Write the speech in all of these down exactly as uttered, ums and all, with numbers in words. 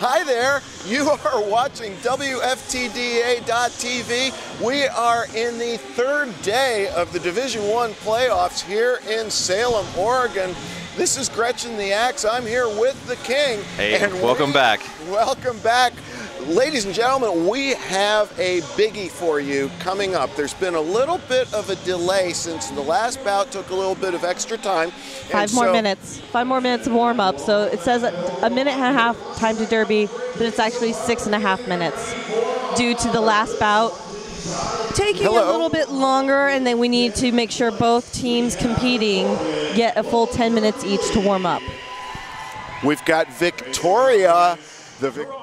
Hi there, you are watching W F T D A dot T V. We are in the third day of the Division One playoffs here in Salem, Oregon. This is Gretchen the Axe. I'm here with the King. Hey, and welcome we, back. Welcome back. Ladies and gentlemen, we have a biggie for you coming up. There's been a little bit of a delay since the last bout took a little bit of extra time. Five more so, minutes. Five more minutes of warm-up. So it says a minute and a half time to Derby, but it's actually six and a half minutes due to the last bout taking Hello. a little bit longer, and then we need to make sure both teams competing get a full ten minutes each to warm up. We've got Victoria, the Vic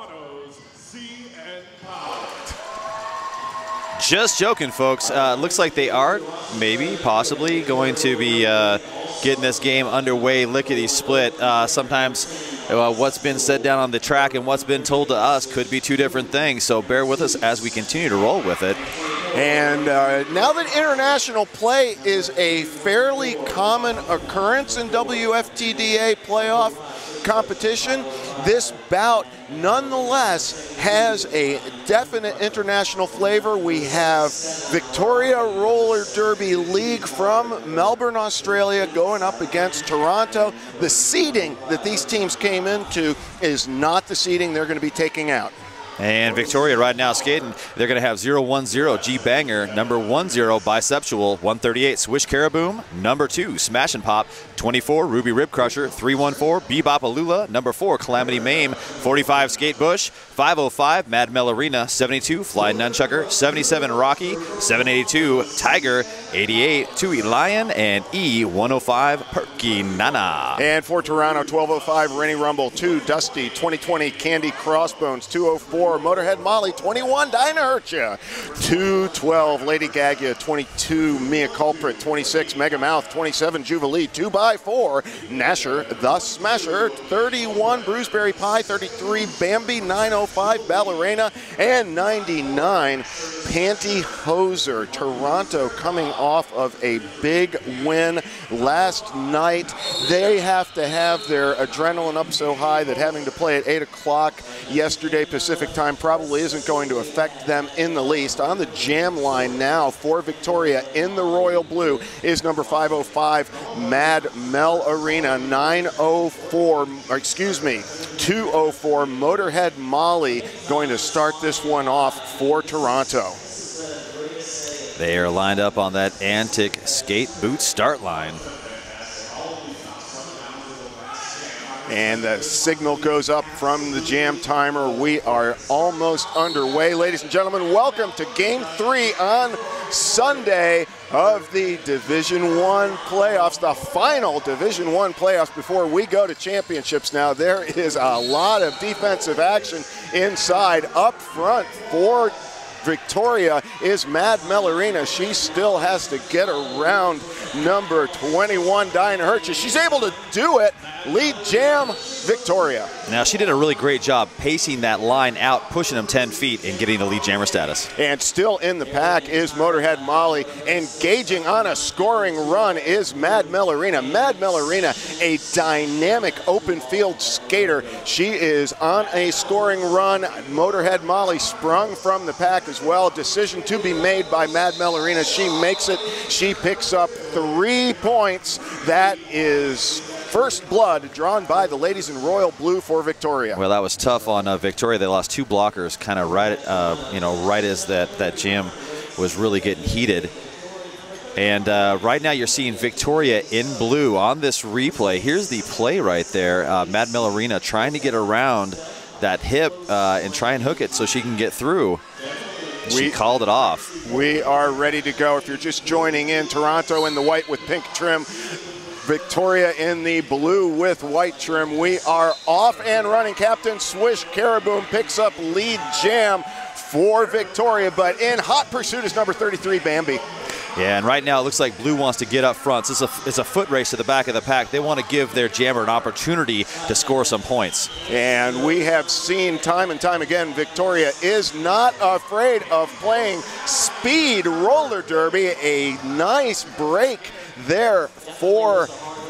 Just joking, folks. Uh, looks like they are maybe, possibly, going to be uh, getting this game underway lickety-split. Uh, sometimes uh, what's been said down on the track and what's been told to us could be two different things, so bear with us as we continue to roll with it. And uh, now that international play is a fairly common occurrence in W F T D A playoff competition, this bout nonetheless has a definite international flavor. We have Victoria Roller Derby League from Melbourne, Australia, going up against Toronto. The seeding that these teams came into is not the seeding they're going to be taking out. And Victoria right now skating, they're going to have zero one zero G Banger, number one zero Biceptual, one thirty-eight Swish Caraboom, number two Smash and Pop, twenty-four Ruby Rib Crusher, three one four Bebop Alula, number four Calamity Mame, forty-five Skate Bush, five oh five Mad Mel Arena, seventy-two Fly Nunchucker, seventy-seven Rocky, seven eighty-two Tiger, eighty-eight Tui Lion, and E one oh five Perky Nana. And for Toronto, twelve oh five Rennie Rumble, two Dusty, twenty twenty Candy Crossbones, two oh four Motorhead Molly, twenty-one Dinah Hurtya, two twelve Lady Gaga, twenty-two Mia Culprit, twenty-six Mega Mouth, twenty-seven Jubilee, two by four Nasher the Smasher, thirty-one Bruceberry Pie, thirty-three Bambi, nine oh five Ballerina, and ninety-nine Pantyhoser. Toronto coming off of a big win last night. They have to have their adrenaline up so high that having to play at eight o'clock yesterday Pacific time probably isn't going to affect them in the least. On the jam line now for Victoria in the royal blue is number five oh five Mad Mel Arena, nine oh four, or excuse me, two oh four Motorhead Molly going to start this one off for Toronto. They are lined up on that antic skate boot start line. And the signal goes up from the jam timer. We are almost underway. Ladies and gentlemen, welcome to game three on Sunday of the Division One playoffs, the final Division One playoffs before we go to championships. Now, there is a lot of defensive action inside. Up front for Victoria is Mad Mel Arena. She still has to get around number twenty-one Dinah Hurtya. She's able to do it. Lead jam, Victoria. Now, she did a really great job pacing that line out, pushing them ten feet and getting the lead jammer status. And still in the pack is Motorhead Molly. Engaging on a scoring run is Mad Mel Arena. Mad Mel Arena, a dynamic open field skater. She is on a scoring run. Motorhead Molly sprung from the pack as well. Decision to be made by Mad Mel Arena. She makes it. She picks up three points. That is first blood drawn by the ladies in royal blue for Victoria. Well, that was tough on uh, Victoria. They lost two blockers, kind of right, uh, you know, right as that that jam was really getting heated. And uh, right now, you're seeing Victoria in blue on this replay. Here's the play right there. Uh, Mad Mel Arena trying to get around that hip uh, and try and hook it so she can get through. She we, called it off. We are ready to go. If you're just joining in, Toronto in the white with pink trim, Victoria in the blue with white trim. We are off and running. Captain Swish Caraboom picks up lead jam for Victoria, but in hot pursuit is number thirty-three Bambi. Yeah, and right now it looks like blue wants to get up front. So it's a, it's a foot race to the back of the pack. They want to give their jammer an opportunity to score some points. And we have seen time and time again, Victoria is not afraid of playing speed roller derby. A nice break there for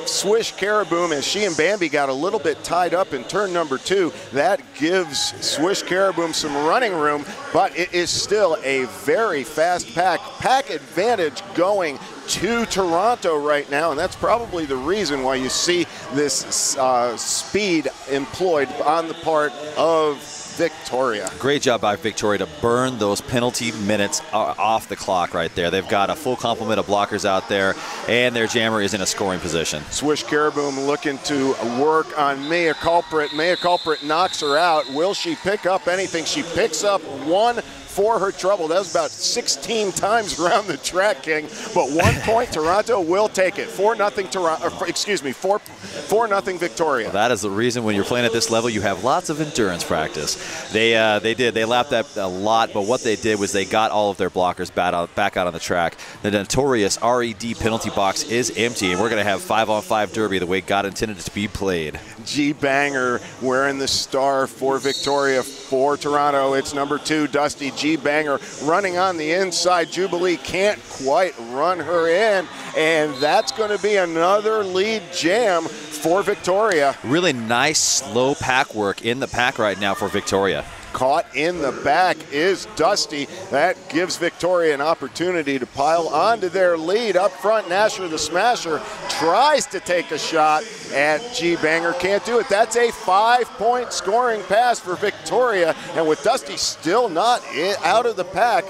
Swish Caraboom, as she and Bambi got a little bit tied up in turn number two. That gives Swish Caraboom some running room, but it is still a very fast pack. Pack advantage going to Toronto right now, and that's probably the reason why you see this uh, speed employed on the part of Victoria. Great job by Victoria to burn those penalty minutes off the clock right there. They've got a full complement of blockers out there, and their jammer is in a scoring position. Swish Caraboom looking to work on Mia Culprit. Mia Culprit knocks her out. Will she pick up anything? She picks up one for her trouble. That was about sixteen times around the track, King. But one point, Toronto will take it. Four nothing Toronto. Excuse me, four four nothing Victoria. Well, that is the reason when you're playing at this level, you have lots of endurance practice. They uh, they did. They lapped that a lot, but what they did was they got all of their blockers back out, back out on the track. The notorious R E D penalty box is empty, and we're going to have five on five derby the way God intended it to be played. G Banger wearing the star for Victoria. For Toronto, it's number two, Dusty. G Banger running on the inside. Jubilee can't quite run her in, and that's going to be another lead jam for Victoria. Really nice slow pack work in the pack right now for Victoria. Caught in the back is Dusty. That gives Victoria an opportunity to pile onto their lead. Up front, Nasher the Smasher tries to take a shot at G Banger. Can't do it. That's a five-point scoring pass for Victoria. And with Dusty still not in, out of the pack,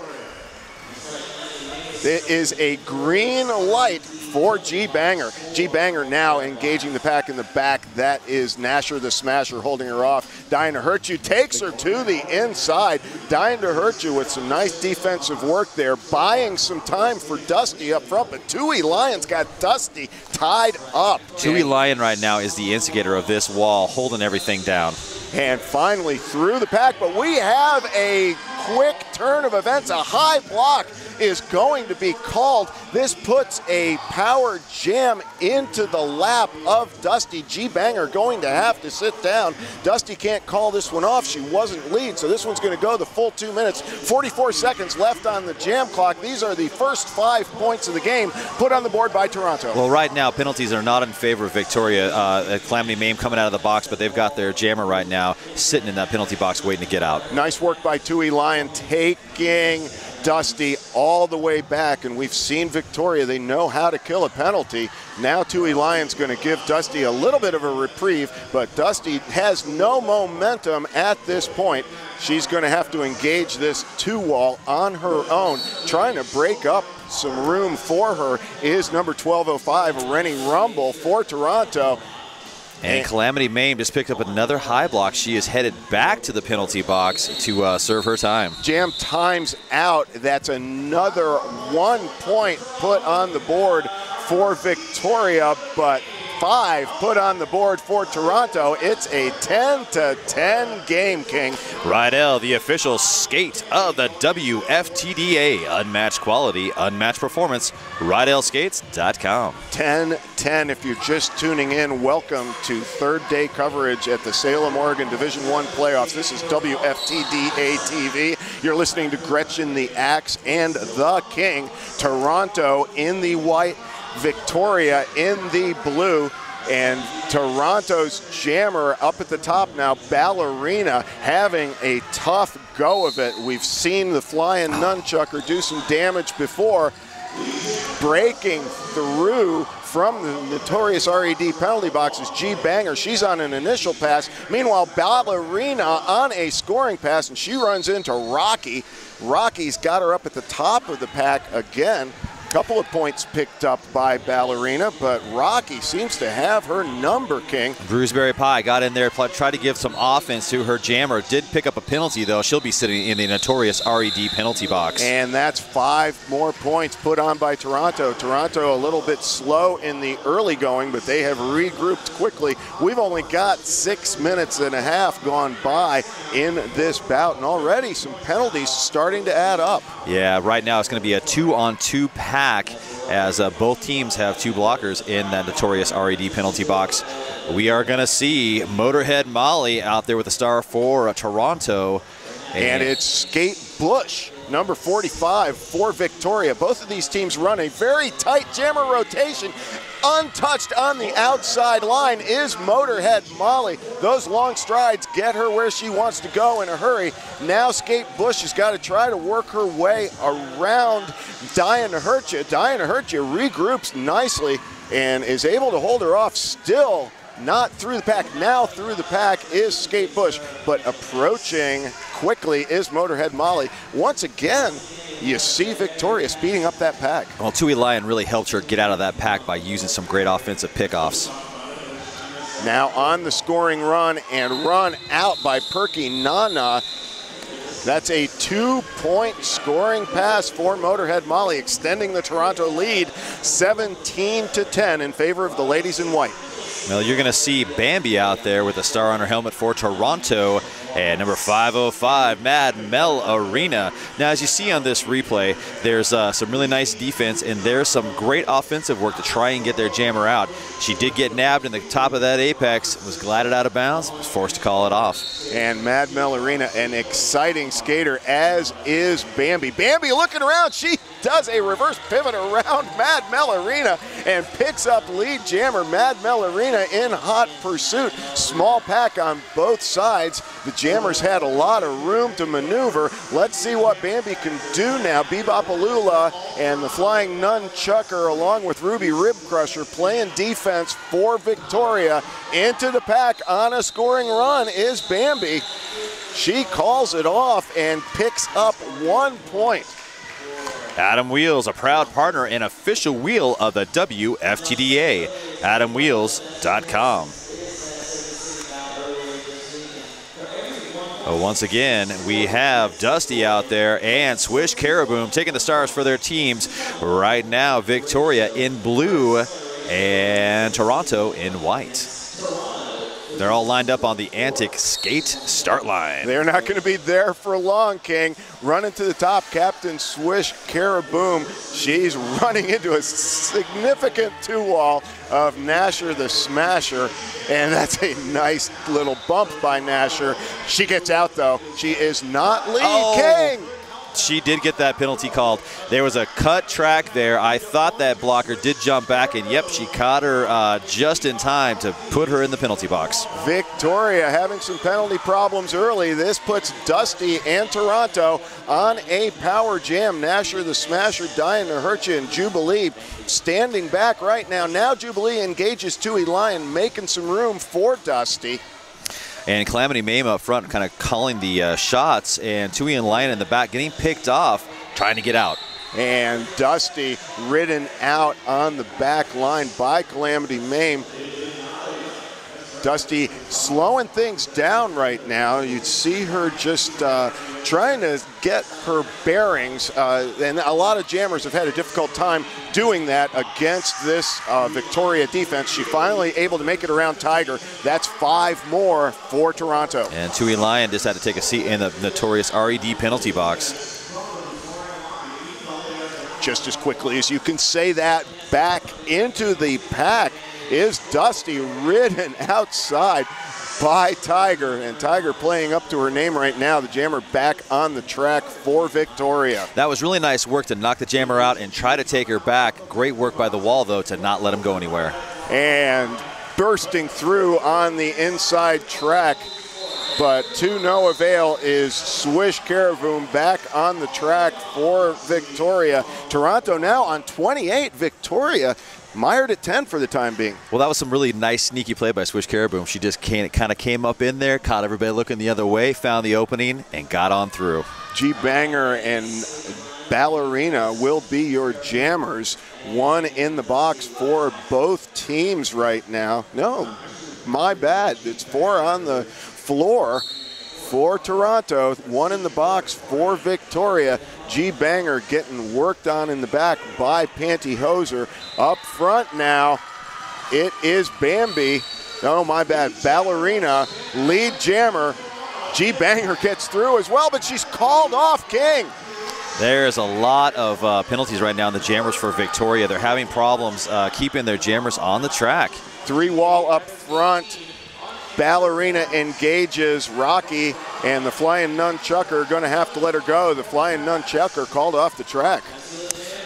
it is a green light for G Banger. G Banger now engaging the pack in the back. That is Nasher the Smasher holding her off. Dying to hurt you, takes her to the inside. Dying to hurt you with some nice defensive work there, buying some time for Dusty up front, but Tui Lyons got Dusty tied up. Tui Lyon right now is the instigator of this wall, holding everything down. And finally through the pack, but we have a quick turn of events. A high block is going to be called. This puts a power jam into the lap of Dusty. G Banger going to have to sit down. Dusty can't call this one off. She wasn't lead, so this one's going to go the full two minutes. forty-four seconds left on the jam clock. These are the first five points of the game put on the board by Toronto. Well, right now, penalties are not in favor of Victoria. Uh, Calamity Mame coming out of the box, but they've got their jammer right now sitting in that penalty box waiting to get out. Nice work by Tui Lyon taking Dusty all the way back, and we've seen Victoria. They know how to kill a penalty. Now Tui Lyon's going to give Dusty a little bit of a reprieve, but Dusty has no momentum at this point. She's going to have to engage this two wall on her own. Trying to break up some room for her is number twelve oh five, Rennie Rumble for Toronto. And Calamity Mame just picked up another high block. She is headed back to the penalty box to uh, serve her time. Jam times out. That's another one point put on the board for Victoria, but five put on the board for Toronto. It's a ten to ten game, King. Rydell, the official skate of the W F T D A. Unmatched quality, unmatched performance. Rydell Skates dot com. ten ten. If you're just tuning in, welcome to third day coverage at the Salem, Oregon Division One playoffs. This is W F T D A T V. You're listening to Gretchen the Axe and the King. Toronto in the white, Victoria in the blue, and Toronto's jammer up at the top now, Ballerina, having a tough go of it. We've seen the flying nunchucker do some damage before, breaking through from the notorious R E D penalty box is G Banger. She's on an initial pass. Meanwhile, Ballerina on a scoring pass, and she runs into Rocky. Rocky's got her up at the top of the pack again. Couple of points picked up by Ballerina, but Rocky seems to have her number, King. Bruceberry Pie got in there, tried to give some offense to her jammer. Did pick up a penalty, though. She'll be sitting in the notorious R E D penalty box. And that's five more points put on by Toronto. Toronto a little bit slow in the early going, but they have regrouped quickly. We've only got six minutes and a half gone by in this bout, and already some penalties starting to add up. Yeah, right now it's going to be a two-on-two pack as uh, both teams have two blockers in that notorious R E D penalty box. We are going to see Motorhead Molly out there with the star for uh, Toronto. And, and it's Skate Bush, number forty-five for Victoria. Both of these teams run a very tight jammer rotation. Untouched on the outside line is Motorhead Molly. Those long strides get her where she wants to go in a hurry. Now Skate Bush has got to try to work her way around Diana Hertja. Diana Hertja regroups nicely and is able to hold her off. Still not through the pack. Now through the pack is Skate Bush, but approaching quickly is Motorhead Molly. Once again, you see Victoria speeding up that pack. Well, Tui Lion really helped her get out of that pack by using some great offensive pickoffs. Now on the scoring run and run out by Perky Nana. That's a two-point scoring pass for Motorhead Molly, extending the Toronto lead seventeen to ten in favor of the ladies in white. Well, you're going to see Bambi out there with a star on her helmet for Toronto. And number five oh five, Mad Mel Arena. Now, as you see on this replay, there's uh, some really nice defense, and there's some great offensive work to try and get their jammer out. She did get nabbed in the top of that apex, was glided out of bounds, was forced to call it off. And Mad Mel Arena, an exciting skater, as is Bambi. Bambi looking around. She does a reverse pivot around Mad Mel Arena and picks up lead jammer Mad Mel Arena in hot pursuit. Small pack on both sides. The jammers had a lot of room to maneuver. Let's see what Bambi can do now. Bebopalula and the Flying Nun Chucker along with Ruby Rib Crusher playing defense for Victoria. Into the pack on a scoring run is Bambi. She calls it off and picks up one point. Adam Wheels, a proud partner and official wheel of the W F T D A. adam wheels dot com. Oh, once again, we have Dusty out there and Swish Caraboom taking the stars for their teams. Right now, Victoria in blue and Toronto in white. They're all lined up on the Antic Skate start line. They're not going to be there for long, King. Running to the top, Captain Swish Caraboom. She's running into a significant two-wall of Nasher the Smasher, and that's a nice little bump by Nasher. She gets out, though. She is not lead, oh. King. She did get that penalty called. There was a cut track there. I thought that blocker did jump back, and yep, she caught her uh, just in time to put her in the penalty box. Victoria having some penalty problems early. This puts Dusty and Toronto on a power jam. Nasher the Smasher, Diana Hertja, and Jubilee standing back right now. Now Jubilee engages Tui Lion, making some room for Dusty. And Calamity Mame up front kind of calling the uh, shots, and Tui and Lion in the back getting picked off, trying to get out. And Dusty ridden out on the back line by Calamity Mame. Dusty slowing things down right now. You'd see her just uh, trying to get her bearings, uh, and a lot of jammers have had a difficult time doing that against this uh, Victoria defense. She finally able to make it around Tiger. That's five more for Toronto. And Tui Lion just had to take a seat in the notorious R E D penalty box. Just as quickly as you can say that, back into the pack is Dusty, ridden outside by Tiger. And Tiger playing up to her name right now. The jammer back on the track for Victoria. That was really nice work to knock the jammer out and try to take her back. Great work by the wall, though, to not let him go anywhere. And bursting through on the inside track, but to no avail, is Swish Caraboom back on the track for Victoria. Toronto now on twenty-eight. Victoria mired at ten for the time being. Well, that was some really nice sneaky play by Swish Caraboom. She just kind of came up in there, caught everybody looking the other way, found the opening, and got on through. G Banger and Ballerina will be your jammers. One in the box for both teams right now. No, my bad. It's four on the floor for Toronto. One in the box for Victoria. G Banger getting worked on in the back by Pantyhose. Up front now, it is Bambi. Oh, my bad. Ballerina, lead jammer. G Banger gets through as well, but she's called off, King. There's a lot of uh, penalties right now in the jammers for Victoria. They're having problems uh, keeping their jammers on the track. Three wall up front. Ballerina engages Rocky, and the Flying Nunchucker are going to have to let her go. The Flying Nunchucker called off the track.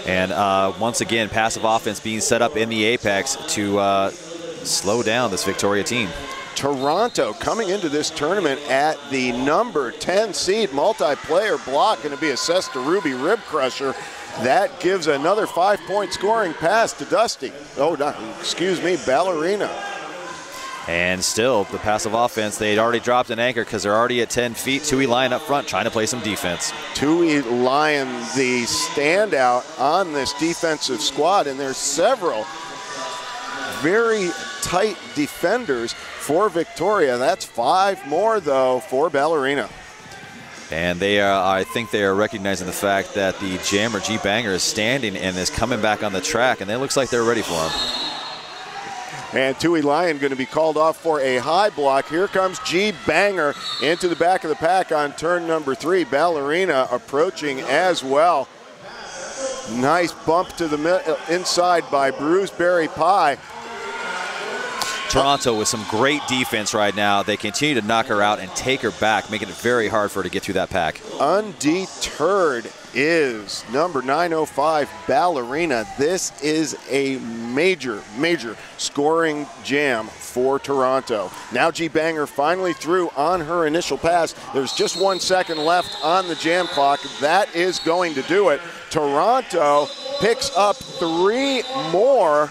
And uh, once again, passive offense being set up in the apex to uh, slow down this Victoria team. Toronto coming into this tournament at the number ten seed. Multiplayer block going to be assessed to Ruby Ribcrusher. That gives another five-point scoring pass to Dusty. Oh, no, excuse me, Ballerina. And still, the passive offense, they had already dropped an anchor because they're already at ten feet. Tui Lion up front trying to play some defense. Tui Lion, the standout on this defensive squad, and there's several very tight defenders for Victoria. That's five more, though, for Ballerina. And they are, I think they are recognizing the fact that the jammer, G Banger, is standing and is coming back on the track, and it looks like they're ready for him. And Tui Lion going to be called off for a high block. Here comes G Banger into the back of the pack on turn number three. Ballerina approaching as well. Nice bump to the inside by Bruiseberry Pie. Toronto with some great defense right now. They continue to knock her out and take her back, making it very hard for her to get through that pack. Undeterred is number nine oh five, Ballerina. This is a major, major scoring jam for Toronto. Now G Banger finally through on her initial pass. There's just one second left on the jam clock. That is going to do it. Toronto picks up three more.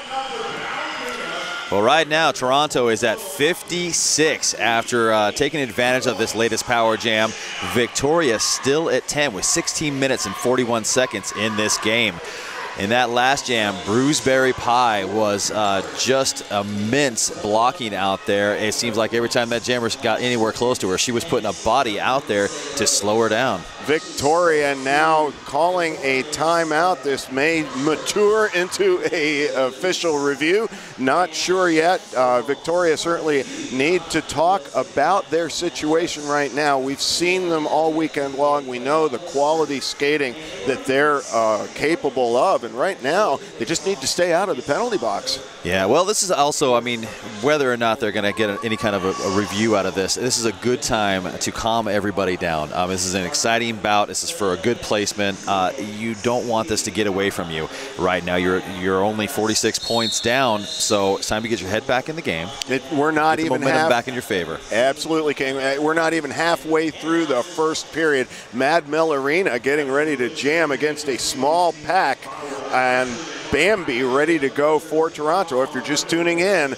Well, right now, Toronto is at fifty-six after uh, taking advantage of this latest power jam. Victoria still at ten with sixteen minutes and forty-one seconds in this game. In that last jam, Bruiseberry Pie was uh, just immense blocking out there. It seems like every time that jammer got anywhere close to her, she was putting a body out there to slow her down. Victoria now calling a timeout. This may mature into a official review. Not sure yet. Uh, Victoria certainly need to talk about their situation right now. We've seen them all weekend long. We know the quality skating that they're uh, capable of. And right now, they just need to stay out of the penalty box. Yeah, well, this is also, I mean, whether or not they're going to get any kind of a, a review out of this, this is a good time to calm everybody down. Um, this is an exciting bout. This is for a good placement. Uh, you don't want this to get away from you right now. You're you're only forty-six points down, so it's time to get your head back in the game. It, we're not get the even momentum half, back in your favor. Absolutely, King. We're not even halfway through the first period. Mad Mill Arena getting ready to jam against a small pack, and Bambi ready to go for Toronto. If you're just tuning in,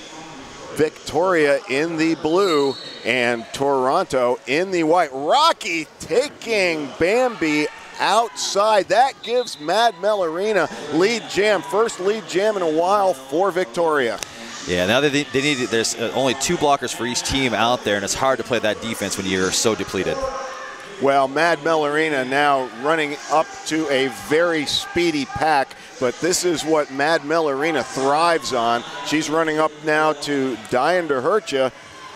Victoria in the blue and Toronto in the white. Rocky taking Bambi outside. That gives Mad Mill Arena lead jam. First lead jam in a while for Victoria. Yeah, now they, they need, there's only two blockers for each team out there, and it's hard to play that defense when you're so depleted. Well, Mad Mill Arena now running up to a very speedy pack, but this is what Mad Mill Arena thrives on. She's running up now to Diane DeHertia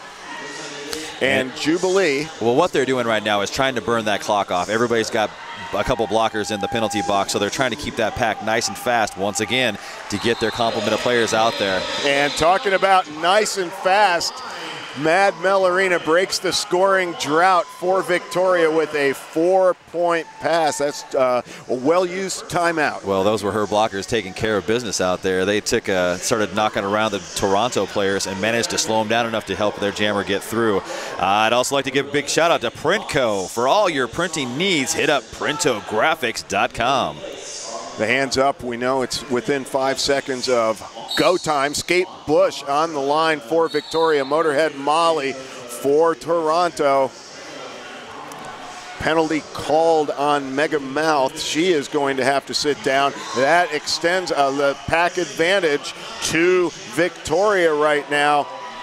and, and Jubilee. Well, what they're doing right now is trying to burn that clock off. Everybody's got a couple blockers in the penalty box, so they're trying to keep that pack nice and fast once again to get their complement of players out there. And talking about nice and fast, Mad Mill Arena breaks the scoring drought for Victoria with a four-point pass. That's uh, a well-used timeout. Well, those were her blockers taking care of business out there. They took, uh, started knocking around the Toronto players and managed to slow them down enough to help their jammer get through. Uh, I'd also like to give a big shout-out to Printco. For all your printing needs, hit up printo graphics dot com. The hands up, we know it's within five seconds of go time. Skate Bush on the line for Victoria. Motorhead Molly for Toronto. Penalty called on Mega Mouth. She is going to have to sit down. That extends uh, the pack advantage to Victoria right now.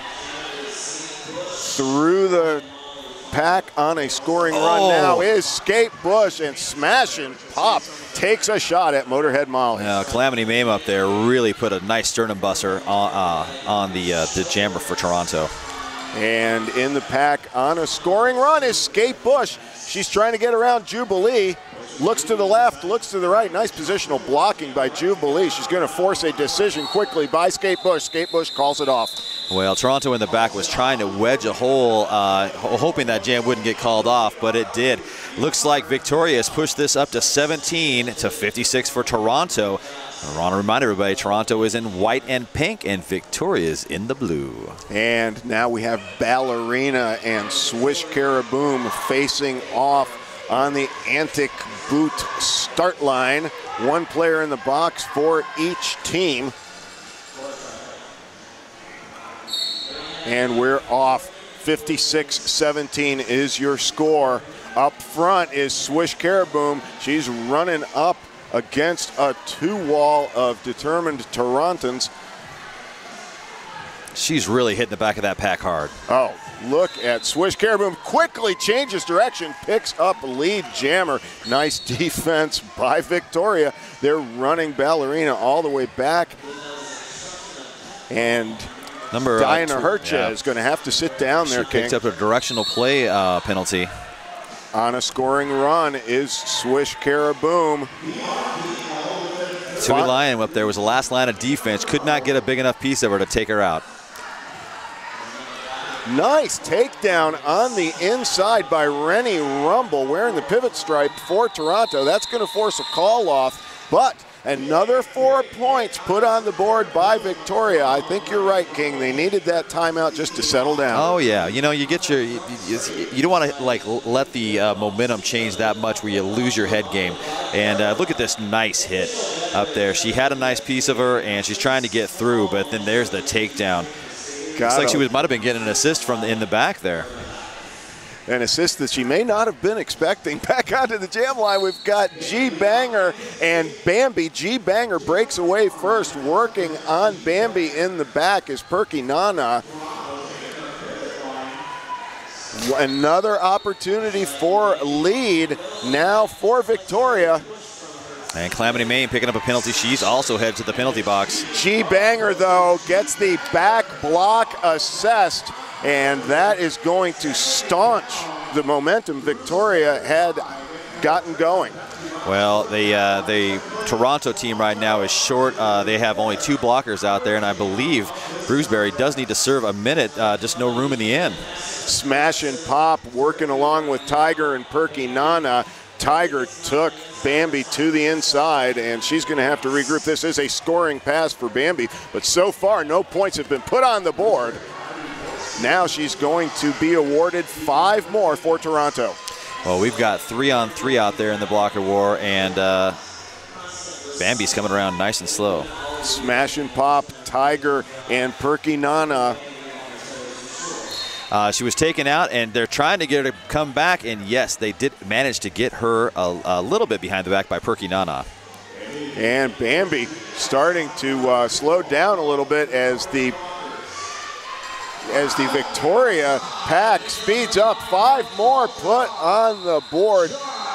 Through the pack on a scoring oh. run now is Skate Bush, and Smash and Pop takes a shot at Motorhead Molly. Uh, Calamity Mame up there really put a nice sternum buster on, uh, on the, uh, the jammer for Toronto. And in the pack on a scoring run is Skate Bush. She's trying to get around Jubilee. Looks to the left, looks to the right. Nice positional blocking by Jubilee. She's going to force a decision quickly by Skate Bush. Skate Bush calls it off. Well, Toronto in the back was trying to wedge a hole, uh, hoping that jam wouldn't get called off, but it did. Looks like Victoria has pushed this up to seventeen to fifty-six for Toronto. I want to remind everybody, Toronto is in white and pink, and Victoria is in the blue. And now we have Ballerina and Swish Caraboom facing off on the Antic Boot start line. One player in the box for each team. And we're off. fifty-six seventeen is your score. Up front is Swish Caraboom. She's running up against a two-wall of determined Torontons. She's really hitting the back of that pack hard. Oh, look at Swish Caraboom. Quickly changes direction, picks up lead jammer. Nice defense by Victoria. They're running Ballerina all the way back. And Number Diana uh, Hercha yeah. is going to have to sit down there, She picked King. up a directional play uh, penalty. On a scoring run is Swish Caraboom. Tui Lyon up there was the last line of defense. Could not get a big enough piece of her to take her out. Nice takedown on the inside by Rennie Rumble, wearing the pivot stripe for Toronto. That's going to force a call off, but another four points put on the board by Victoria. I think you're right, King. They needed that timeout just to settle down. Oh yeah, you know, you get your, you, you, you don't want to like let the uh, momentum change that much where you lose your head game. And uh, look at this nice hit up there. She had a nice piece of her, and she's trying to get through, but then there's the takedown. Looks like she was, might have been getting an assist from the, in the back there. An assist that she may not have been expecting. Back onto the jam line, we've got G Banger and Bambi. G Banger breaks away first, working on Bambi in the back is Perky Nana. Another opportunity for lead now for Victoria. And Calamity Maine picking up a penalty. She's also headed to the penalty box. G Banger, though, gets the back block assessed, and that is going to staunch the momentum Victoria had gotten going. Well, the uh, the Toronto team right now is short. Uh, they have only two blockers out there, and I believe Bruceberry does need to serve a minute. Uh, just no room in the end. Smash and pop, working along with Tiger and Perky Nana. Tiger took Bambi to the inside, and she's going to have to regroup. This is a scoring pass for Bambi, but so far no points have been put on the board. Now she's going to be awarded five more for Toronto. Well, we've got three on three out there in the blocker war, and uh, Bambi's coming around nice and slow. Smash and pop, Tiger and Perky Nana. Uh, she was taken out, and they're trying to get her to come back, and yes, they did manage to get her a, a little bit behind the back by Perky Nana. And Bambi starting to uh, slow down a little bit as the as the Victoria pack speeds up. Five more put on the board.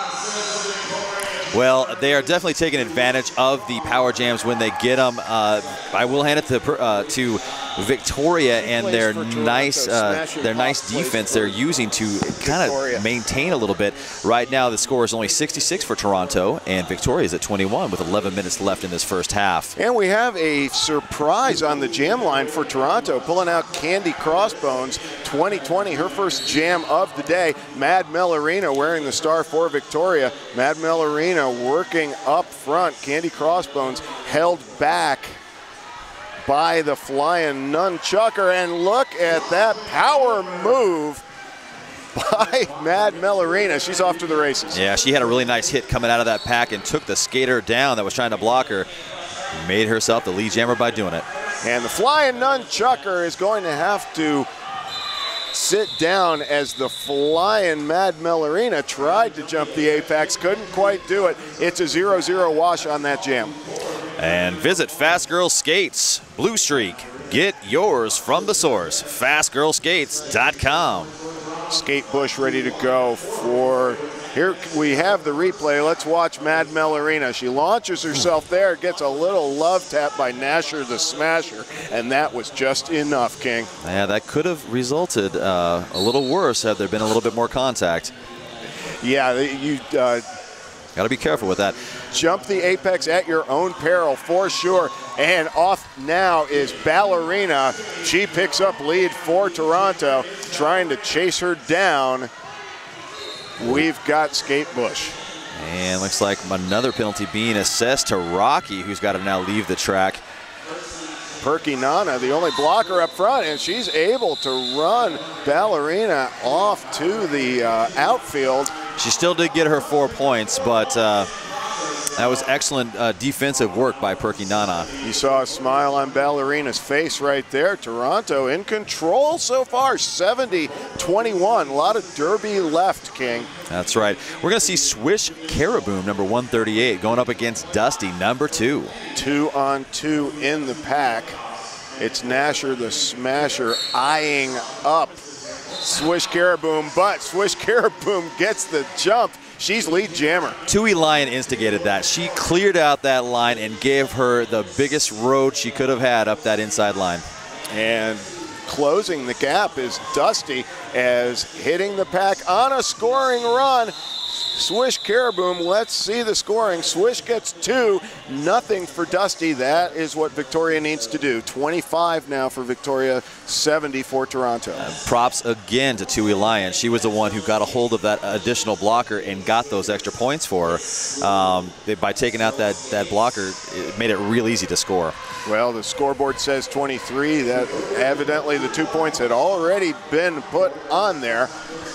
Well, they are definitely taking advantage of the power jams when they get them. Uh, I will hand it to uh, to Victoria and their nice uh, their nice defense they're using to kind of maintain a little bit. Right now, the score is only sixty-six for Toronto, and Victoria is at twenty-one with eleven minutes left in this first half. And we have a surprise on the jam line for Toronto, pulling out Candy Crossbones twenty twenty, her first jam of the day. Mad Melorina wearing the star for Victoria. Mad Melorina working up front. Candy Crossbones held back by the flying nunchucker, and look at that power move by Mad Melorina. She's off to the races. Yeah, she had a really nice hit coming out of that pack and took the skater down that was trying to block her. Made herself the lead jammer by doing it. And the flying nunchucker is going to have to sit down as the flying Mad Melorina tried to jump the apex, couldn't quite do it. It's a zero zero wash on that jam. And visit Fast Girl Skates Blue Streak. Get yours from the source, fast girl skates dot com. Skate Bush ready to go for, here we have the replay. Let's watch Mad Melorina. She launches herself there, gets a little love tap by Nasher the Smasher, and that was just enough, King. Yeah, that could have resulted uh, a little worse had there been a little bit more contact. Yeah, you uh, Got to be careful with that. Jump the apex at your own peril for sure. And off now is Ballerina. She picks up lead for Toronto, trying to chase her down. We've got Skate Bush. And looks like another penalty being assessed to Rocky, who's got to now leave the track. Perky Nana, the only blocker up front, and she's able to run Ballerina off to the uh, outfield. She still did get her four points, but uh, that was excellent uh, defensive work by Perky Nana. You saw a smile on Ballerina's face right there. Toronto in control so far, seventy twenty-one. A lot of derby left, King. That's right. We're going to see Swish Caribou, number one thirty-eight, going up against Dusty, number two. Two on two in the pack. It's Nasher the Smasher eyeing up Swish Caribou, but Swish Caribou gets the jump. She's lead jammer. Tui Lion instigated that. She cleared out that line and gave her the biggest road she could have had up that inside line. And closing the gap is Dusty, as hitting the pack on a scoring run. Swish Caribou, let's see the scoring. Swish gets two, nothing for Dusty. That is what Victoria needs to do. twenty-five now for Victoria, seventy for Toronto. Uh, props again to Tui Lion. She was the one who got a hold of that additional blocker and got those extra points for her. Um, they, by taking out that, that blocker, it made it real easy to score. Well, the scoreboard says twenty-three. That evidently the two points had already been put on there.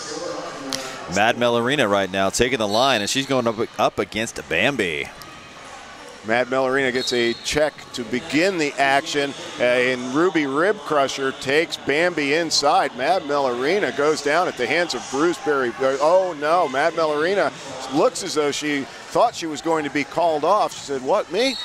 Mad Melorina right now taking the line, and she's going up, up against Bambi. Mad Melorina gets a check to begin the action, uh, and Ruby Rib Crusher takes Bambi inside. Mad Melorina goes down at the hands of Bruceberry. Oh no, Mad Melorina looks as though she thought she was going to be called off. She said, "What, me?"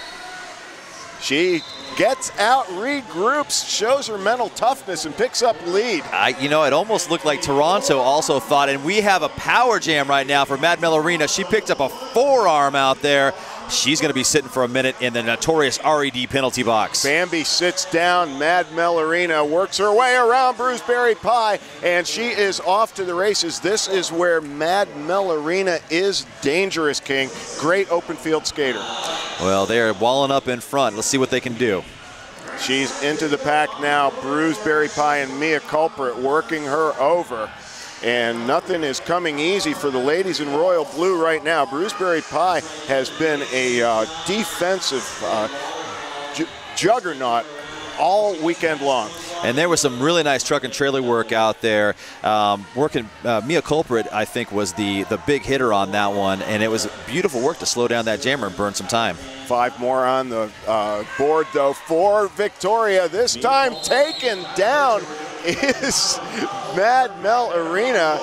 She gets out, regroups, shows her mental toughness, and picks up lead. I, you know, it almost looked like Toronto also thought, and we have a power jam right now for Mad Melorina. She picked up a forearm out there. She's going to be sitting for a minute in the notorious R E D penalty box. Bambi sits down. Mad Melorina works her way around Bruceberry Pie, and she is off to the races. This is where Mad Melorina is dangerous, King. Great open field skater. Well, they're walling up in front. Let's see what they can do. She's into the pack now. Bruceberry Pie and Mia Culprit working her over. And nothing is coming easy for the ladies in royal blue right now. Bruceberry Pie has been a uh, defensive uh, ju juggernaut all weekend long. And there was some really nice truck and trailer work out there. Um, working, uh, Mia Culprit, I think, was the, the big hitter on that one. And it was beautiful work to slow down that jammer and burn some time. Five more on the uh, board, though, for Victoria. This time taken down is Mad Melorina.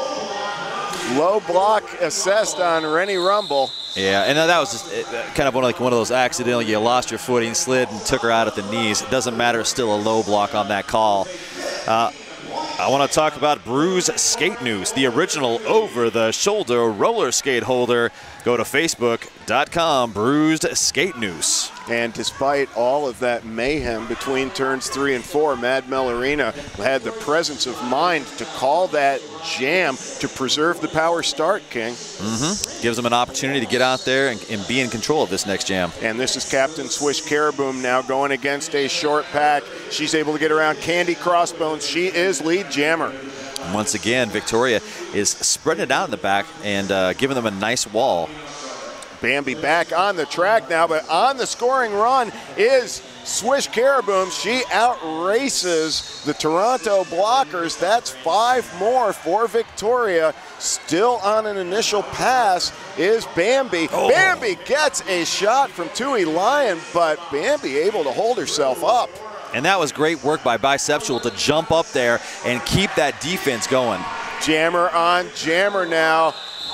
Low block assessed on Rennie Rumble. Yeah, and that was just kind of one of, like one of those accidentally you lost your footing, slid, and took her out at the knees. It doesn't matter, still a low block on that call. Uh, I want to talk about Bruise Skate News, the original over-the-shoulder roller skate holder. Go to facebook dot com, Bruised Skate News. And despite all of that mayhem between turns three and four, Mad Melorina had the presence of mind to call that jam to preserve the power start, King. Mm-hmm. Gives them an opportunity to get out there and, and be in control of this next jam. And this is Captain Swish Caribou now going against a short pack. She's able to get around Candy Crossbones. She is lead jammer. Once again, Victoria is spreading it out in the back and uh, giving them a nice wall. Bambi back on the track now, but on the scoring run is Swish Caribou. She outraces the Toronto blockers. That's five more for Victoria. Still on an initial pass is Bambi. Oh. Bambi gets a shot from Tui Lion, but Bambi able to hold herself up. And that was great work by Biceptual to jump up there and keep that defense going. Jammer on jammer now.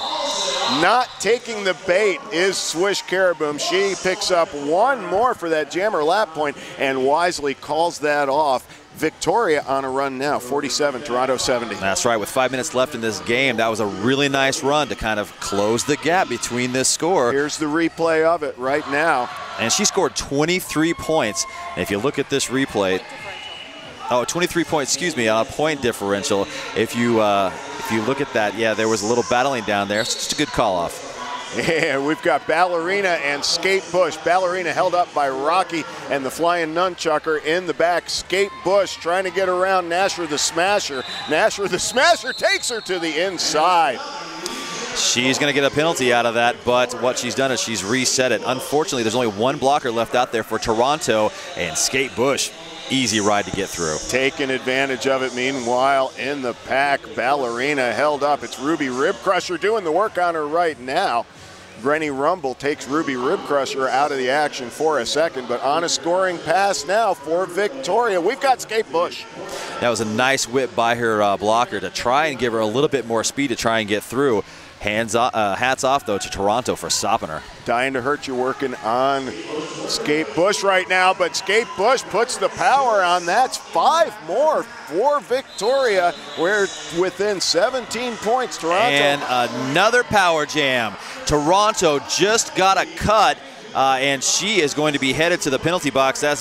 Not taking the bait is Swish Caribou. She picks up one more for that jammer lap point and wisely calls that off. Victoria on a run now, forty-seven, Toronto seventy. That's right, with five minutes left in this game, that was a really nice run to kind of close the gap between this score. Here's the replay of it right now. And she scored twenty-three points. And if you look at this replay, oh, twenty-three points, excuse me, on a point differential. If you uh, if you look at that, yeah, there was a little battling down there. It's just a good call off. And we've got Ballerina and Skate Bush. Ballerina held up by Rocky and the Flying Nunchucker in the back. Skate Bush trying to get around Nasher the Smasher. Nasher the Smasher takes her to the inside. She's going to get a penalty out of that, but what she's done is she's reset it. Unfortunately, there's only one blocker left out there for Toronto, and Skate Bush, easy ride to get through. Taking advantage of it. Meanwhile, in the pack, Ballerina held up. It's Ruby Rib Crusher doing the work on her right now. Rennie Rumble takes Ruby Rib Crusher out of the action for a second, but on a scoring pass now for Victoria. We've got Skate Bush. That was a nice whip by her uh, blocker to try and give her a little bit more speed to try and get through. Hands off, uh, hats off, though, to Toronto for stopping her. Dying to hurt you working on Skate Bush right now, but Skate Bush puts the power on. That's five more for Victoria. We're within seventeen points, Toronto. And another power jam. Toronto just got a cut, uh, and she is going to be headed to the penalty box. That's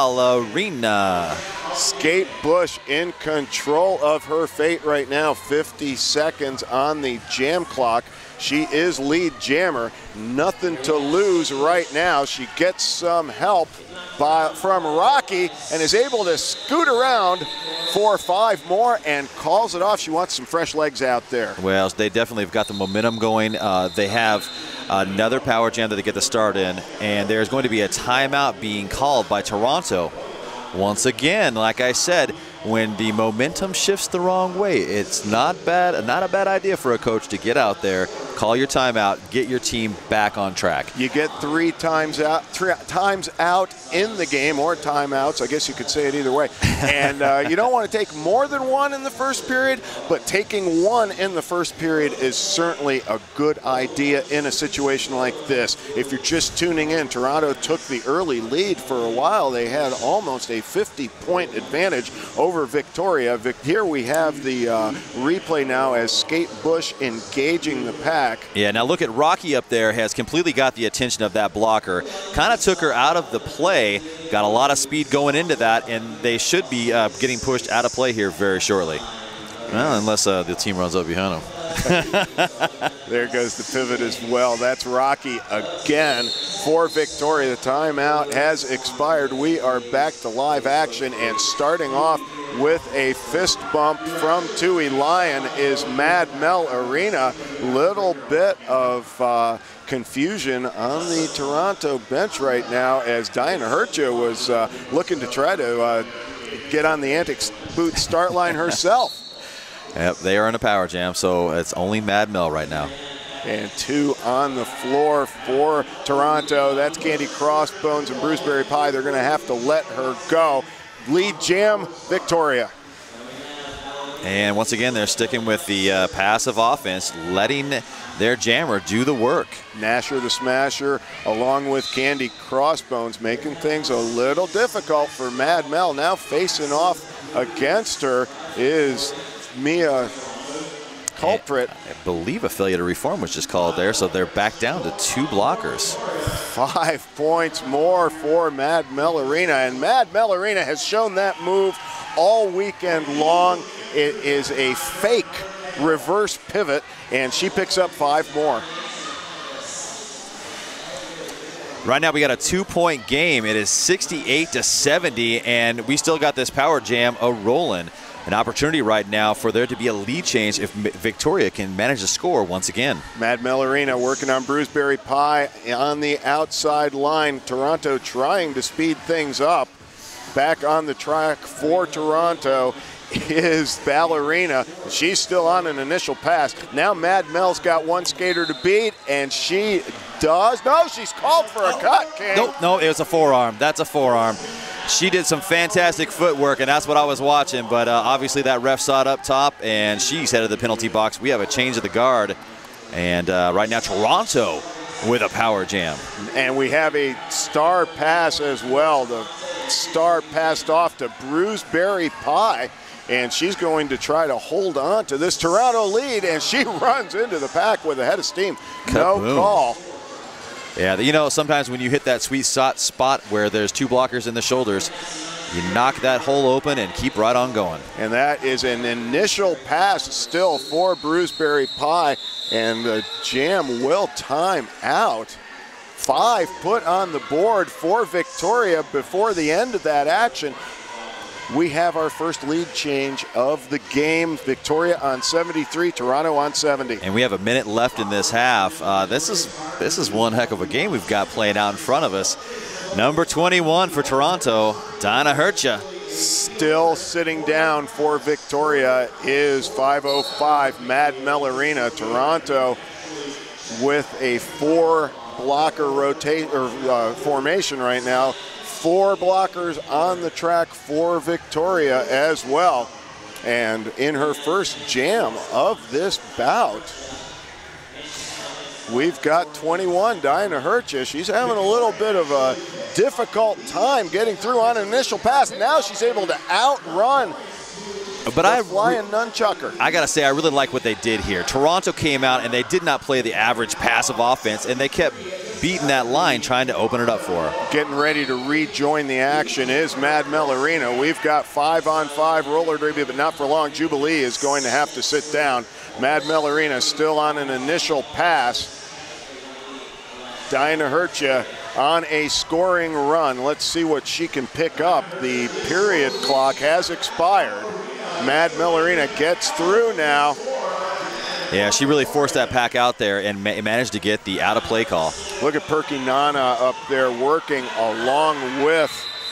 Ballerina. Skate Bush in control of her fate right now. fifty seconds on the jam clock. She is lead jammer. Nothing to lose right now. She gets some help by, from Rocky and is able to scoot around for five more and calls it off. She wants some fresh legs out there. Well, they definitely have got the momentum going. Uh, they have another power jam that they get the start in, and there's going to be a timeout being called by Toronto. Once again, like I said, when the momentum shifts the wrong way, it's not bad, not a bad idea for a coach to get out there, call your timeout, get your team back on track. You get three times out, three times out in the game, or timeouts. I guess you could say it either way. And uh, you don't want to take more than one in the first period, but taking one in the first period is certainly a good idea in a situation like this. If you're just tuning in, Toronto took the early lead for a while. They had almost a fifty point advantage over Victoria. Vic here we have the uh, replay now as Skate Bush engaging the pack. Yeah, now look at Rocky up there, has completely got the attention of that blocker. Kind of took her out of the play, got a lot of speed going into that, and they should be uh, getting pushed out of play here very shortly. Well, unless uh, the team runs up behind them. There goes the pivot as well. That's Rocky again for Victoria. The timeout has expired. We are back to live action, and starting off with a fist bump from Tui Lyon is Mad Mel Arena. Little bit of uh, confusion on the Toronto bench right now as Diana Hercha was uh, looking to try to uh, get on the antics boot start line herself. Yep, they are in a power jam, so it's only Mad Mel right now. And two on the floor for Toronto. That's Candy Crossbones and Bruceberry Pie. They're going to have to let her go. Lead jam, Victoria. And once again, they're sticking with the uh, passive offense, letting their jammer do the work. Nasher the Smasher, along with Candy Crossbones, making things a little difficult for Mad Mel. Now facing off against her is Mia Culprit. I believe a failure to reform was just called there, so they're back down to two blockers. Five points more for Mad Mel Arena, and Mad Mel Arena has shown that move all weekend long. It is a fake reverse pivot, and she picks up five more. Right now we got a two-point game. It is sixty-eight to seventy, and we still got this power jam a-rolling. An opportunity right now for there to be a lead change if Victoria can manage to score once again. Mad Mel Arena working on Bruceberry Pie on the outside line. Toronto trying to speed things up. Back on the track for Toronto is Ballerina. She's still on an initial pass. Now Mad Mel's got one skater to beat, and she does. No, she's called for a cut, King. Nope, no, it was a forearm. That's a forearm. She did some fantastic footwork, and that's what I was watching, but uh, obviously that ref saw it up top, and she's headed to the penalty box. We have a change of the guard, and uh, right now Toronto with a power jam. And we have a star pass as well. The star passed off to Bruceberry Pie, and she's going to try to hold on to this Toronto lead, and she runs into the pack with a head of steam. Kaboom. No call. Yeah, you know, sometimes when you hit that sweet spot where there's two blockers in the shoulders, you knock that hole open and keep right on going. And that is an initial pass still for Bruceberry Pie. And the jam will time out. Five put on the board for Victoria before the end of that action. We have our first lead change of the game. Victoria on seventy-three, Toronto on seventy. And we have a minute left in this half. Uh, this is this is one heck of a game we've got playing out in front of us. Number twenty-one for Toronto, Dinah Hercha. Still sitting down for Victoria is five oh five, Mad Mellarina. Toronto with a four blocker rotate or uh, formation right now. Four blockers on the track for Victoria as well. And in her first jam of this bout, we've got twenty-one, Dinah Hercha. She's having a little bit of a difficult time getting through on an initial pass. Now she's able to outrun But I flying nunchucker. I gotta say, I really like what they did here. Toronto came out and they did not play the average passive offense, and they kept beating that line, trying to open it up for her. Getting ready to rejoin the action is Mad Mellarina. We've got five on five roller derby, but not for long. Jubilee is going to have to sit down. Mad Mellarina still on an initial pass. Dinah Hercha on a scoring run. Let's see what she can pick up. The period clock has expired. Mad Mellarina gets through now. Yeah, she really forced that pack out there and ma managed to get the out-of-play call. Look at Perky Nana up there working along with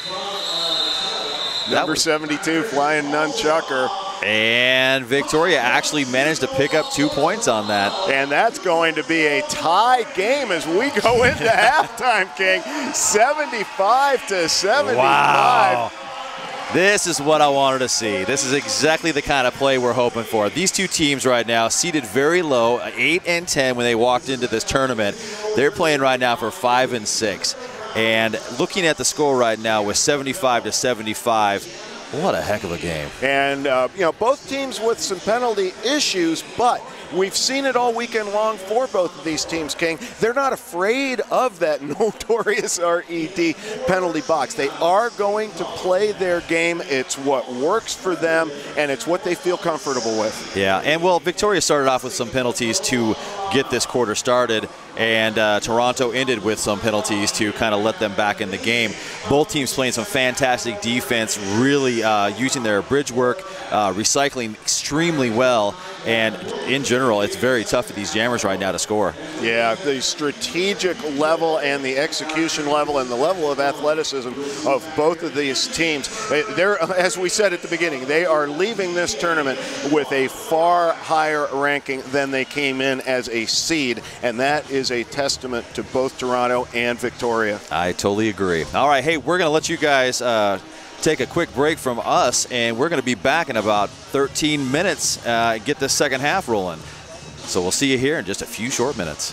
number was, seventy-two, Flying Nunchucker. And Victoria actually managed to pick up two points on that. And that's going to be a tie game as we go into halftime, King. seventy-five to seventy-five. Wow. This is what I wanted to see. This is exactly the kind of play we're hoping for. These two teams right now seated very low, eight and ten when they walked into this tournament. They're playing right now for five and six. And looking at the score right now with seventy-five to seventy-five, what a heck of a game. And, uh, you know, both teams with some penalty issues, but we've seen it all weekend long for both of these teams, King. They're not afraid of that notorious R E D penalty box. They are going to play their game. It's what works for them, and it's what they feel comfortable with. Yeah, and, well, Victoria started off with some penalties to get this quarter started, and uh, Toronto ended with some penalties to kind of let them back in the game. Both teams playing some fantastic defense, really uh, using their bridge work, uh, recycling extremely well, and in general, it's very tough for these jammers right now to score. Yeah, the strategic level and the execution level and the level of athleticism of both of these teams, they're, as we said at the beginning, they are leaving this tournament with a far higher ranking than they came in as a seed, and that is a testament to both Toronto and Victoria. I totally agree. All right, hey, we're going to let you guys uh, take a quick break from us, and we're going to be back in about thirteen minutes uh, and get this second half rolling. So we'll see you here in just a few short minutes.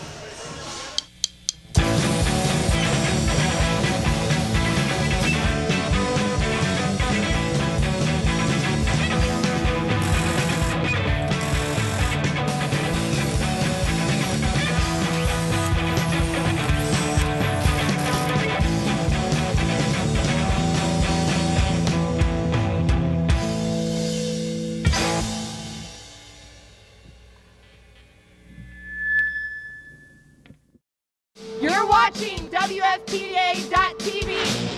You're watching W F P D A dot T V.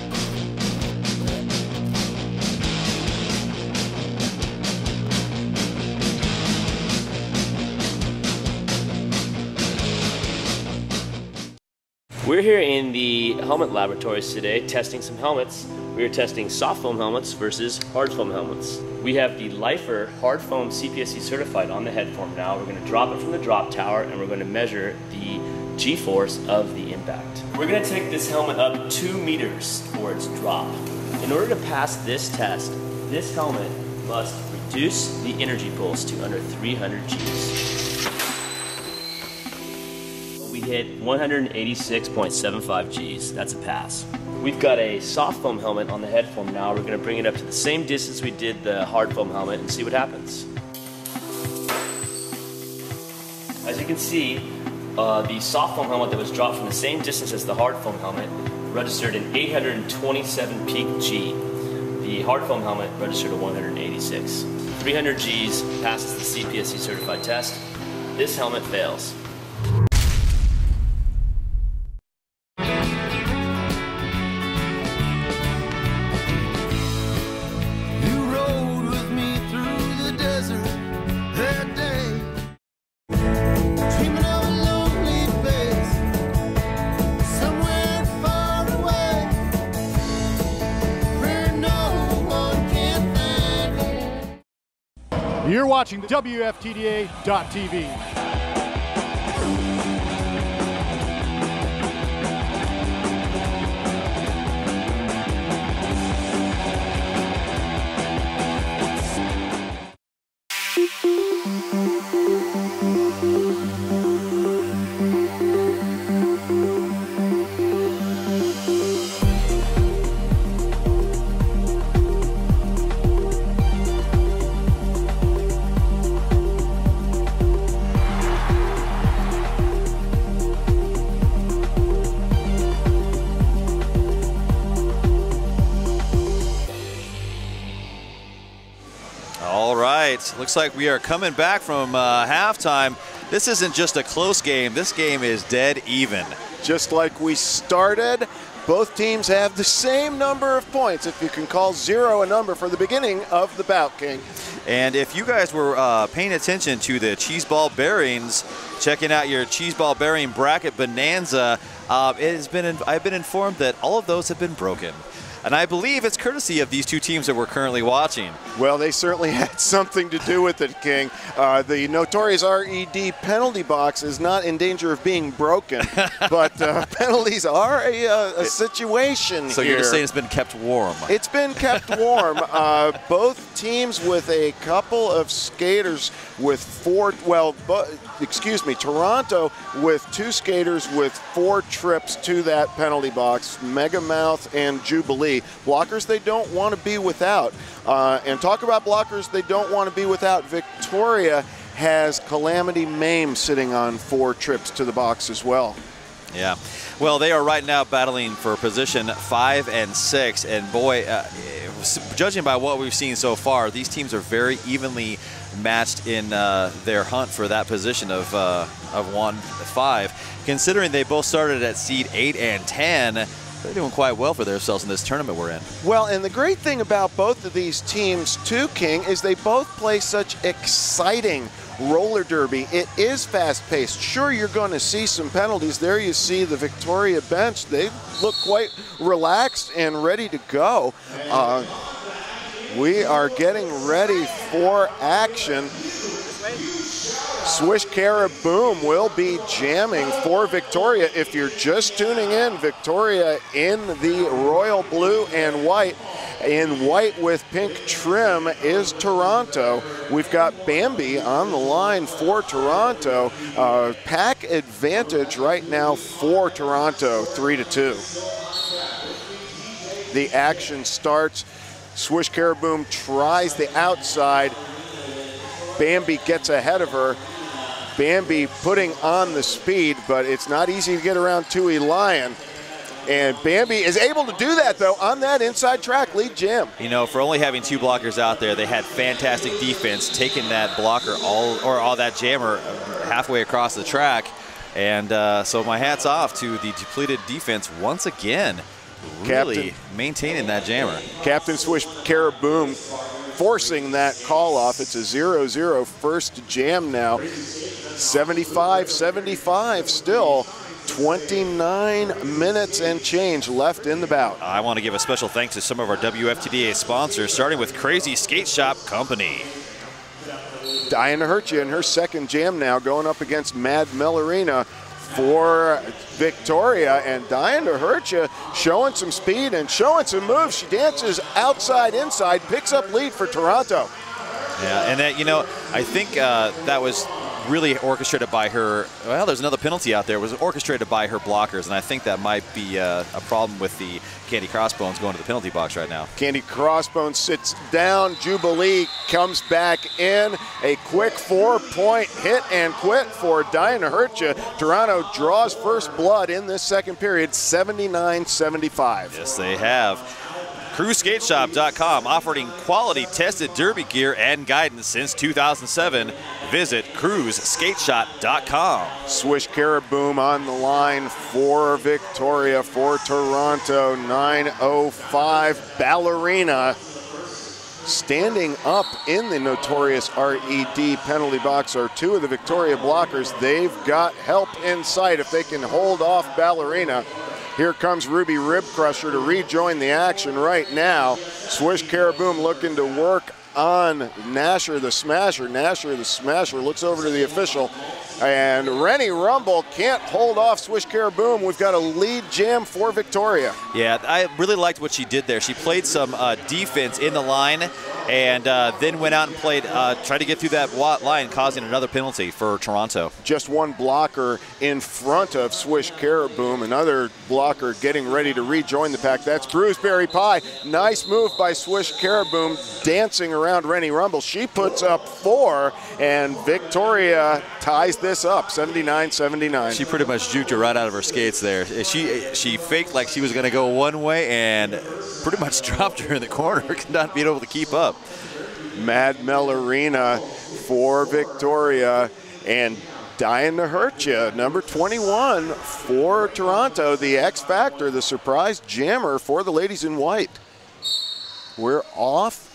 We're here in the helmet laboratories today testing some helmets. We are testing soft foam helmets versus hard foam helmets. We have the Lifer hard foam C P S C certified on the head form now. We're going to drop it from the drop tower and we're going to measure the G-force of the impact. We're going to take this helmet up two meters for its drop. In order to pass this test, this helmet must reduce the energy pulse to under three hundred G's. We hit one hundred eighty-six point seven five G's. That's a pass. We've got a soft foam helmet on the head form now. We're going to bring it up to the same distance we did the hard foam helmet and see what happens. As you can see, uh, the soft foam helmet that was dropped from the same distance as the hard foam helmet registered an eight hundred twenty-seven peak G. The hard foam helmet registered a one hundred eighty-six. three hundred G's passes the C P S C certified test. this helmet fails. You're watching W F T D A dot T V. Looks like we are coming back from uh, halftime. This isn't just a close game. This game is dead even. Just like we started, both teams have the same number of points, if you can call zero a number for the beginning of the bout, King. And if you guys were uh, paying attention to the cheese ball bearings, checking out your cheese ball bearing bracket bonanza, uh, it has been. I've been informed that all of those have been broken. And I believe it's courtesy of these two teams that we're currently watching. Well, they certainly had something to do with it, King. Uh, the notorious R E D penalty box is not in danger of being broken, but uh, penalties are a, uh, a situation so here. You're just saying it's been kept warm. It's been kept warm. uh, both teams with a couple of skaters with four, well, excuse me, Toronto with two skaters with four trips to that penalty box, Megamouth and Jubilee. Blockers they don't want to be without. Uh, and talk about blockers they don't want to be without. Victoria has Calamity Mame sitting on four trips to the box as well. Yeah. Well, they are right now battling for position five and six. And boy, uh, judging by what we've seen so far, these teams are very evenly matched in uh, their hunt for that position of, uh, of one to five. Considering they both started at seed eight and ten, they're doing quite well for themselves in this tournament we're in. Well, and the great thing about both of these teams, too, King, is they both play such exciting roller derby. It is fast-paced. Sure, you're going to see some penalties. There you see the Victoria bench. They look quite relaxed and ready to go. Uh, we are getting ready for action. Swish Caraboom will be jamming for Victoria. If you're just tuning in, Victoria in the royal blue and white. In white with pink trim is Toronto. We've got Bambi on the line for Toronto. Uh, pack advantage right now for Toronto, three to two. The action starts. Swish Caraboom tries the outside. Bambi gets ahead of her. Bambi putting on the speed, but it's not easy to get around Tui Lion. And Bambi is able to do that, though, on that inside track lead jam. You know, for only having two blockers out there, they had fantastic defense, taking that blocker all or all that jammer halfway across the track. And uh, so my hat's off to the depleted defense once again, really Captain, maintaining that jammer. Captain Swish Caraboom forcing that call off. It's a zero zero first jam now. seventy-five seventy-five still. twenty-nine minutes and change left in the bout. I want to give a special thanks to some of our W F T D A sponsors, starting with Crazy Skate Shop Company. Diana Hurcha in her second jam now, going up against Mad Melorina for Victoria. And Diana Hurcha showing some speed and showing some moves. She dances outside, inside, picks up lead for Toronto. Yeah, and that, you know, I think uh, that was really orchestrated by her. Well, there's another penalty out there. It was orchestrated by her blockers, and I think that might be uh, a problem with the Candy Crossbones going to the penalty box right now. Candy Crossbones sits down. Jubilee comes back in. A quick four-point hit and quit for Diana Hurcha. Toronto draws first blood in this second period, seventy-nine seventy-five. Yes, they have. Crew Skate Shop dot com, offering quality tested derby gear and guidance since two thousand seven. Visit cruise skate shot dot com. Swish Caraboom on the line for Victoria. For Toronto, nine oh five. Ballerina standing up in the notorious R E D penalty box are two of the Victoria blockers. They've got help in sight if they can hold off Ballerina. Here comes Ruby Rib Crusher to rejoin the action right now. Swish Caraboom looking to work on Nasher the Smasher. Nasher the Smasher looks over to the official, and Rennie Rumble can't hold off Swish Caraboom. We've got a lead jam for Victoria. Yeah, I really liked what she did there. She played some uh, defense in the line, and uh, then went out and played, uh, tried to get through that line, causing another penalty for Toronto. Just one blocker in front of Swish Caraboom. Another blocker getting ready to rejoin the pack. That's Bruiseberry Pie. Nice move by Swish Caraboom, dancing around Rennie Rumble. She puts up four, and Victoria ties this up, seventy-nine seventy-nine. She pretty much juked her right out of her skates there. She she faked like she was going to go one way and pretty much dropped her in the corner. Could not be able to keep up. Mad Mellarina for Victoria, and Dying to Hurt Ya, number twenty-one for Toronto, the X Factor, the surprise jammer for the ladies in white. We're off,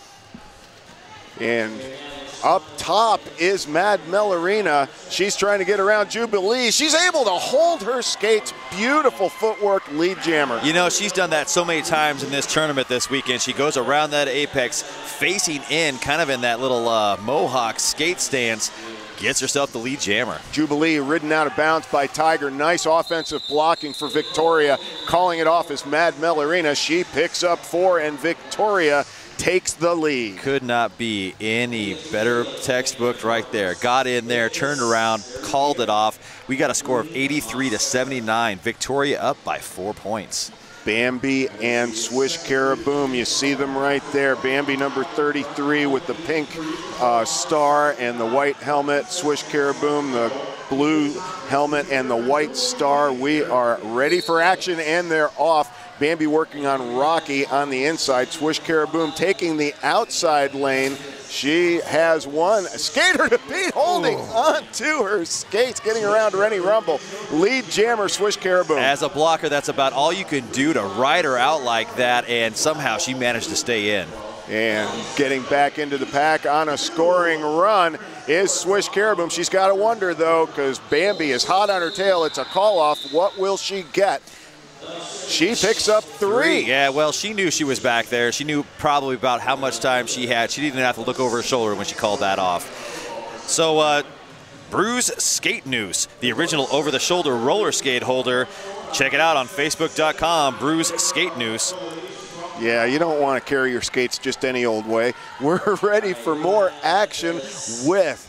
and up top is Mad Mellarina. She's trying to get around Jubilee. She's able to hold her skates. Beautiful footwork, lead jammer. You know, she's done that so many times in this tournament this weekend. She goes around that apex, facing in, kind of in that little uh, mohawk skate stance, gets herself the lead jammer. Jubilee ridden out of bounds by Tiger. Nice offensive blocking for Victoria. Calling it off is Mad Mellarina. She picks up four, and Victoria takes the lead. Could not be any better textbook right there. Got in there, turned around, called it off. We got a score of eighty-three to seventy-nine. Victoria up by four points. Bambi and Swish Caraboom, you see them right there. Bambi number thirty-three with the pink uh, star and the white helmet. Swish Caraboom, the blue helmet and the white star. We are ready for action, and they're off. Bambi working on Rocky on the inside. Swish Caraboom taking the outside lane. She has one skater to beat, holding Ooh. on to her skates, getting around Rennie Rumble. Lead jammer, Swish Caraboom. As a blocker, that's about all you can do to ride her out like that, and somehow she managed to stay in. And getting back into the pack on a scoring run is Swish Caraboom. She's got to wonder, though, because Bambi is hot on her tail. It's a call-off. What will she get? She picks up three. Yeah, well, she knew she was back there. She knew probably about how much time she had. She didn't have to look over her shoulder when she called that off. So, uh, Bruise Skate Noose, the original over-the-shoulder roller skate holder. Check it out on Facebook dot com, Bruise Skate Noose. Yeah, you don't want to carry your skates just any old way. We're ready for more action with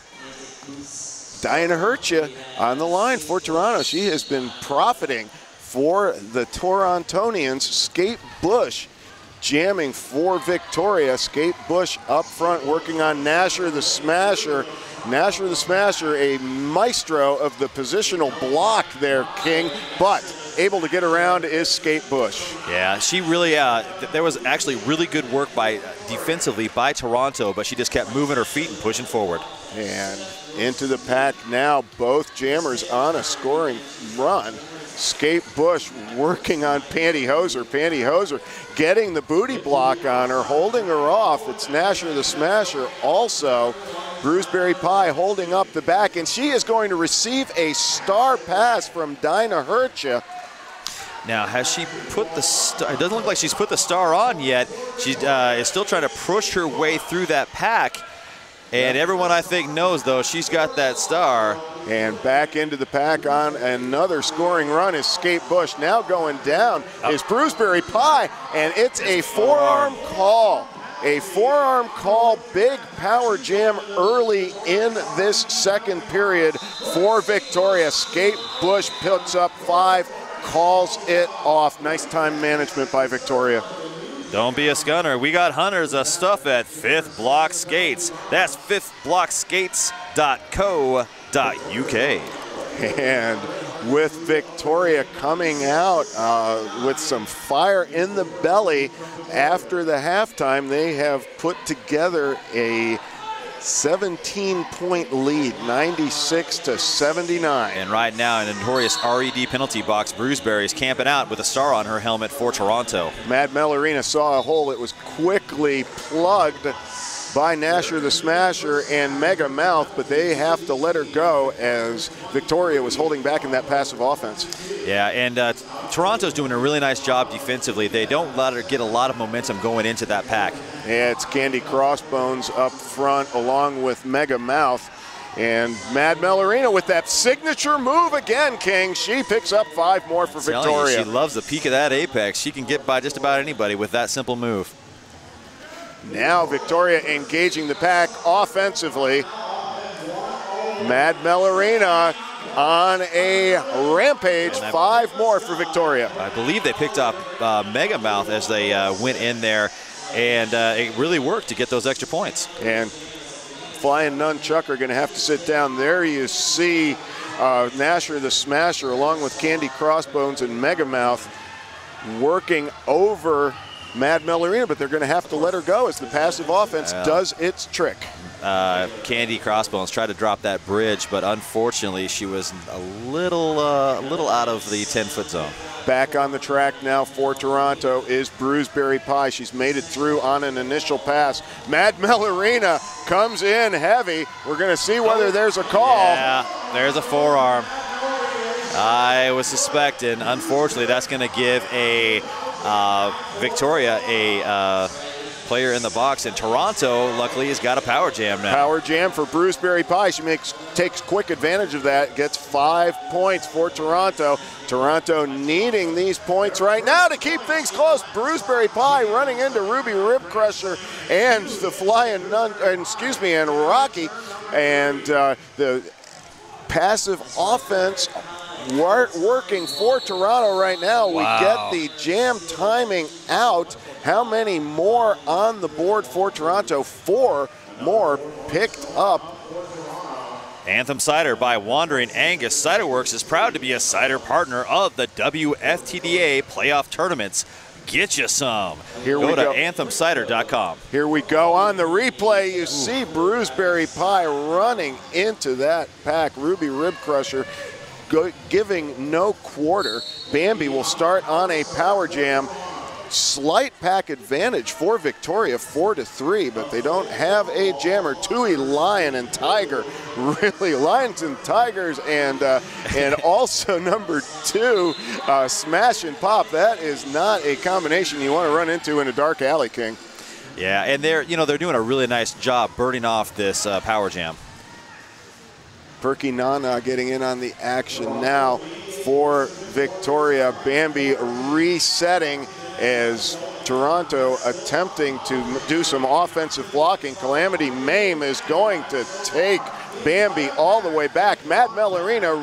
Dying to Hurt Ya on the line for Toronto. She has been profiting for the Torontonians. Skate Bush jamming for Victoria. Skate Bush up front working on Nasher the Smasher. Nasher the Smasher, a maestro of the positional block there, King, but able to get around is Skate Bush. Yeah, she really, uh, th there was actually really good work by defensively by Toronto, but she just kept moving her feet and pushing forward. And into the pack now, both jammers on a scoring run. Skate Bush working on Pantyhose. Pantyhose getting the booty block on her, holding her off. It's Nasher the Smasher also. Bruiseberry Pie holding up the back, and she is going to receive a star pass from Dyna Hurt Ya. Now, has she put the star? It doesn't look like she's put the star on yet. She uh, is still trying to push her way through that pack. And everyone, I think, knows, though, she's got that star. And back into the pack on another scoring run is Skate Bush. Now going down oh. is Bruiseberry Pie, and it's a forearm call. A forearm call, big power jam early in this second period for Victoria. Skate Bush picks up five, calls it off. Nice time management by Victoria. Don't be a scunner. We got hunters of stuff at Fifth Block Skates. That's fifth block skates dot co dot U K. And with Victoria coming out uh, with some fire in the belly after the halftime, they have put together a seventeen point lead, ninety-six to seventy-nine. And right now, in a notorious R E D penalty box, Bruceberry is camping out with a star on her helmet for Toronto. Mad Mellerina saw a hole that was quickly plugged by Nasher the Smasher and Mega Mouth, but they have to let her go as Victoria was holding back in that passive offense. Yeah, and uh, Toronto's doing a really nice job defensively. They don't let her get a lot of momentum going into that pack. Yeah, it's Candy Crossbones up front along with Mega Mouth. And Mad Mellerina with that signature move again, King. She picks up five more for Victoria. You, she loves the peak of that apex. She can get by just about anybody with that simple move. Now Victoria engaging the pack offensively. Mad Mellerina on a rampage. Five more for Victoria. I believe they picked up uh, Mega Mouth as they uh, went in there, and uh, it really worked to get those extra points. And Flying Nunchuck are going to have to sit down. There you see uh, Nasher the Smasher along with Candy Crossbones and Mega Mouth working over Mad Mellerina, but they're going to have to let her go as the passive offense yeah. does its trick. Uh, Candy Crossbones tried to drop that bridge, but unfortunately she was a little, uh, little out of the ten-foot zone. Back on the track now for Toronto is Bruceberry Pie. She's made it through on an initial pass. Mad Mellerina comes in heavy. We're going to see whether there's a call. Yeah, there's a forearm. I was suspecting. Unfortunately, that's going to give a uh, Victoria a uh, player in the box, and Toronto, luckily, has got a power jam now. Power jam for Bruceberry Pie. She makes takes quick advantage of that, gets five points for Toronto. Toronto needing these points right now to keep things close. Bruceberry Pie running into Ruby Rib Crusher and the Flying Nun, uh, excuse me, and Rocky. And uh, the passive offense working for Toronto right now. Wow. We get the jam timing out. How many more on the board for Toronto? Four more picked up. Anthem Cider by Wandering Angus. Ciderworks is proud to be a cider partner of the W F T D A playoff tournaments. Get you some. Here go we to go. anthem cider dot com. Here we go. On the replay, you Ooh. see Bruceberry Pie running into that pack. Ruby Rib Crusher go, giving no quarter. Bambi will start on a power jam. Slight pack advantage for Victoria, four to three, but they don't have a jammer. Tui, Lion, and Tiger, really Lions and Tigers, and uh, and also number two, uh, Smash and Pop. That is not a combination you want to run into in a dark alley, King. Yeah, and they're you know they're doing a really nice job burning off this uh, power jam. Perky Nana getting in on the action now for Victoria. Bambi resetting as Toronto attempting to do some offensive blocking. Calamity Mame is going to take Bambi all the way back. Mad Mellerina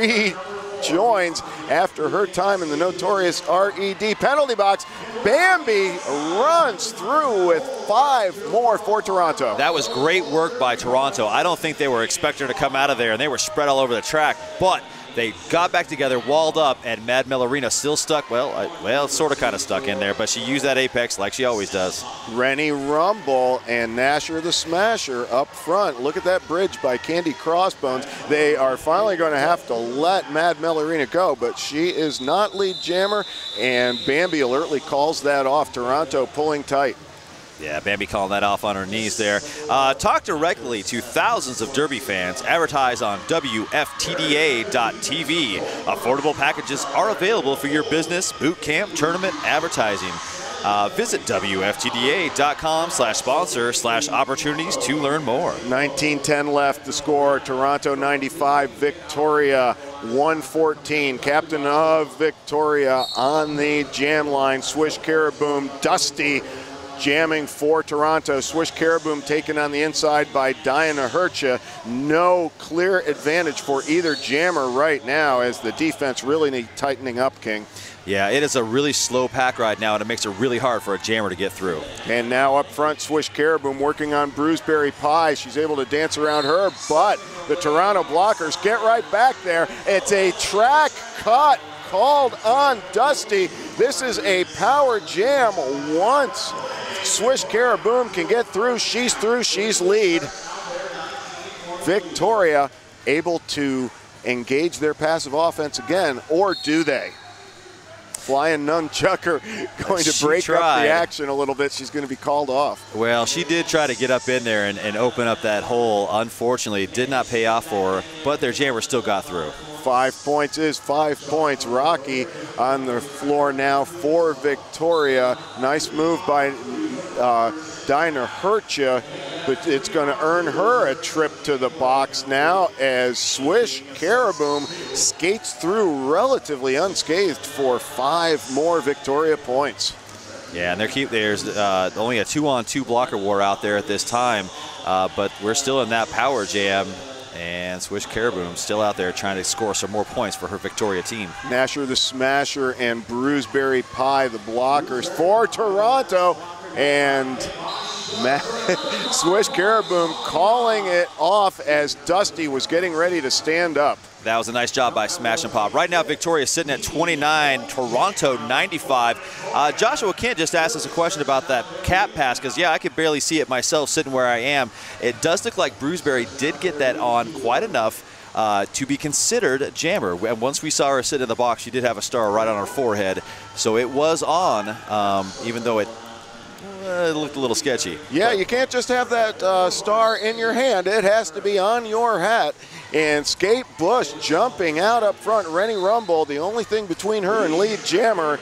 rejoins after her time in the notorious R E D penalty box. Bambi runs through with five more for Toronto. That was great work by Toronto. I don't think they were expecting her to come out of there, and they were spread all over the track, but they got back together, walled up, and Mad Mellerina still stuck, well, uh, well, sort of kind of stuck in there, but she used that apex like she always does. Rennie Rumble and Nasher the Smasher up front. Look at that bridge by Candy Crossbones. They are finally going to have to let Mad Mellerina go, but she is not lead jammer, and Bambi alertly calls that off. Toronto pulling tight. Yeah, Bambi calling that off on her knees there. Uh, talk directly to thousands of Derby fans. Advertise on W F T D A dot T V. Affordable packages are available for your business, boot camp, tournament, advertising. Uh, visit W F T D A dot com slash sponsor slash opportunities to learn more. nineteen ten left the score. Toronto ninety-five, Victoria one fourteen. Captain of Victoria on the jam line. Swish Caraboom, Dusty jamming for Toronto. Swish Caraboom taken on the inside by Diana Hercha. No clear advantage for either jammer right now as the defense really needs tightening up, King. Yeah, it is a really slow pack right now, and it makes it really hard for a jammer to get through. And now up front, Swish Caraboom working on Bruceberry Pie. She's able to dance around her, but the Toronto blockers get right back there. It's a track cut called on Dusty. This is a power jam once Swish Caraboom can get through. She's through, she's lead. Victoria able to engage their passive offense again, or do they? Flying Nunchucker going to She break tried. up the action a little bit. She's going to be called off. Well, she did try to get up in there and, and open up that hole. Unfortunately, it did not pay off for her, but their jammer still got through. Five points is five points. Rocky on the floor now for Victoria. Nice move by uh, Dinah Hercha, but it's going to earn her a trip to the box now as Swish Caraboom skates through relatively unscathed for five more Victoria points. Yeah, and they're keep, there's uh, only a two-on-two blocker war out there at this time, uh, but we're still in that power jam. And Swish Caraboom still out there trying to score some more points for her Victoria team. Nasher the Smasher and Bruiseberry Pie, the blockers for Toronto. And Swish Caraboom calling it off as Dusty was getting ready to stand up. That was a nice job by Smash and Pop. Right now, Victoria sitting at twenty-nine, Toronto ninety-five. Uh, Joshua Kent just asked us a question about that cap pass, because, yeah, I could barely see it myself sitting where I am. It does look like Bruiseberry did get that on quite enough uh, to be considered a jammer. And once we saw her sit in the box, she did have a star right on her forehead. So it was on, um, even though it Uh, it looked a little sketchy. Yeah, you can't just have that uh, star in your hand. It has to be on your hat. And Skate Bush jumping out up front. Rennie Rumble, the only thing between her and lead jammer.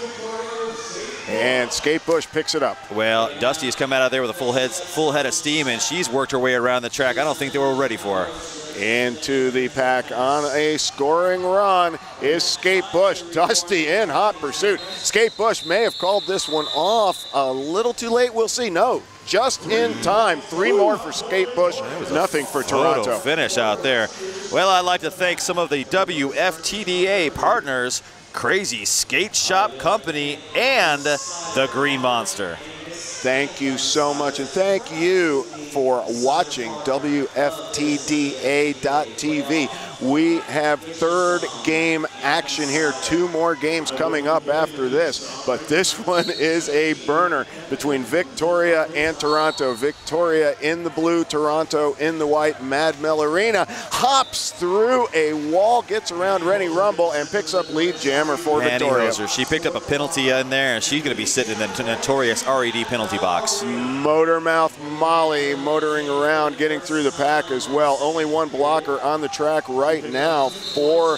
And Skate Bush picks it up. Well, Dusty has come out of there with a full head, full head of steam, and she's worked her way around the track. I don't think they were ready for her. Into the pack on a scoring run is Skate Bush. Dusty in hot pursuit. Skate Bush may have called this one off a little too late. We'll see. No, just in time. Three more for Skate Bush, nothing for Toronto. Photo finish out there. Well, I'd like to thank some of the W F T D A partners, Crazy Skate Shop Company and the Green Monster. Thank you so much, and thank you for watching W F T D A dot T V. We have third game action here. Two more games coming up after this, but this one is a burner between Victoria and Toronto. Victoria in the blue, Toronto in the white. Mad Mel Arena hops through a wall, gets around Rennie Rumble, and picks up lead jammer for Annie Victoria. Moser. She picked up a penalty in there, and she's going to be sitting in the notorious R E D penalty box. Motormouth Molly motoring around, getting through the pack as well. Only one blocker on the track right now for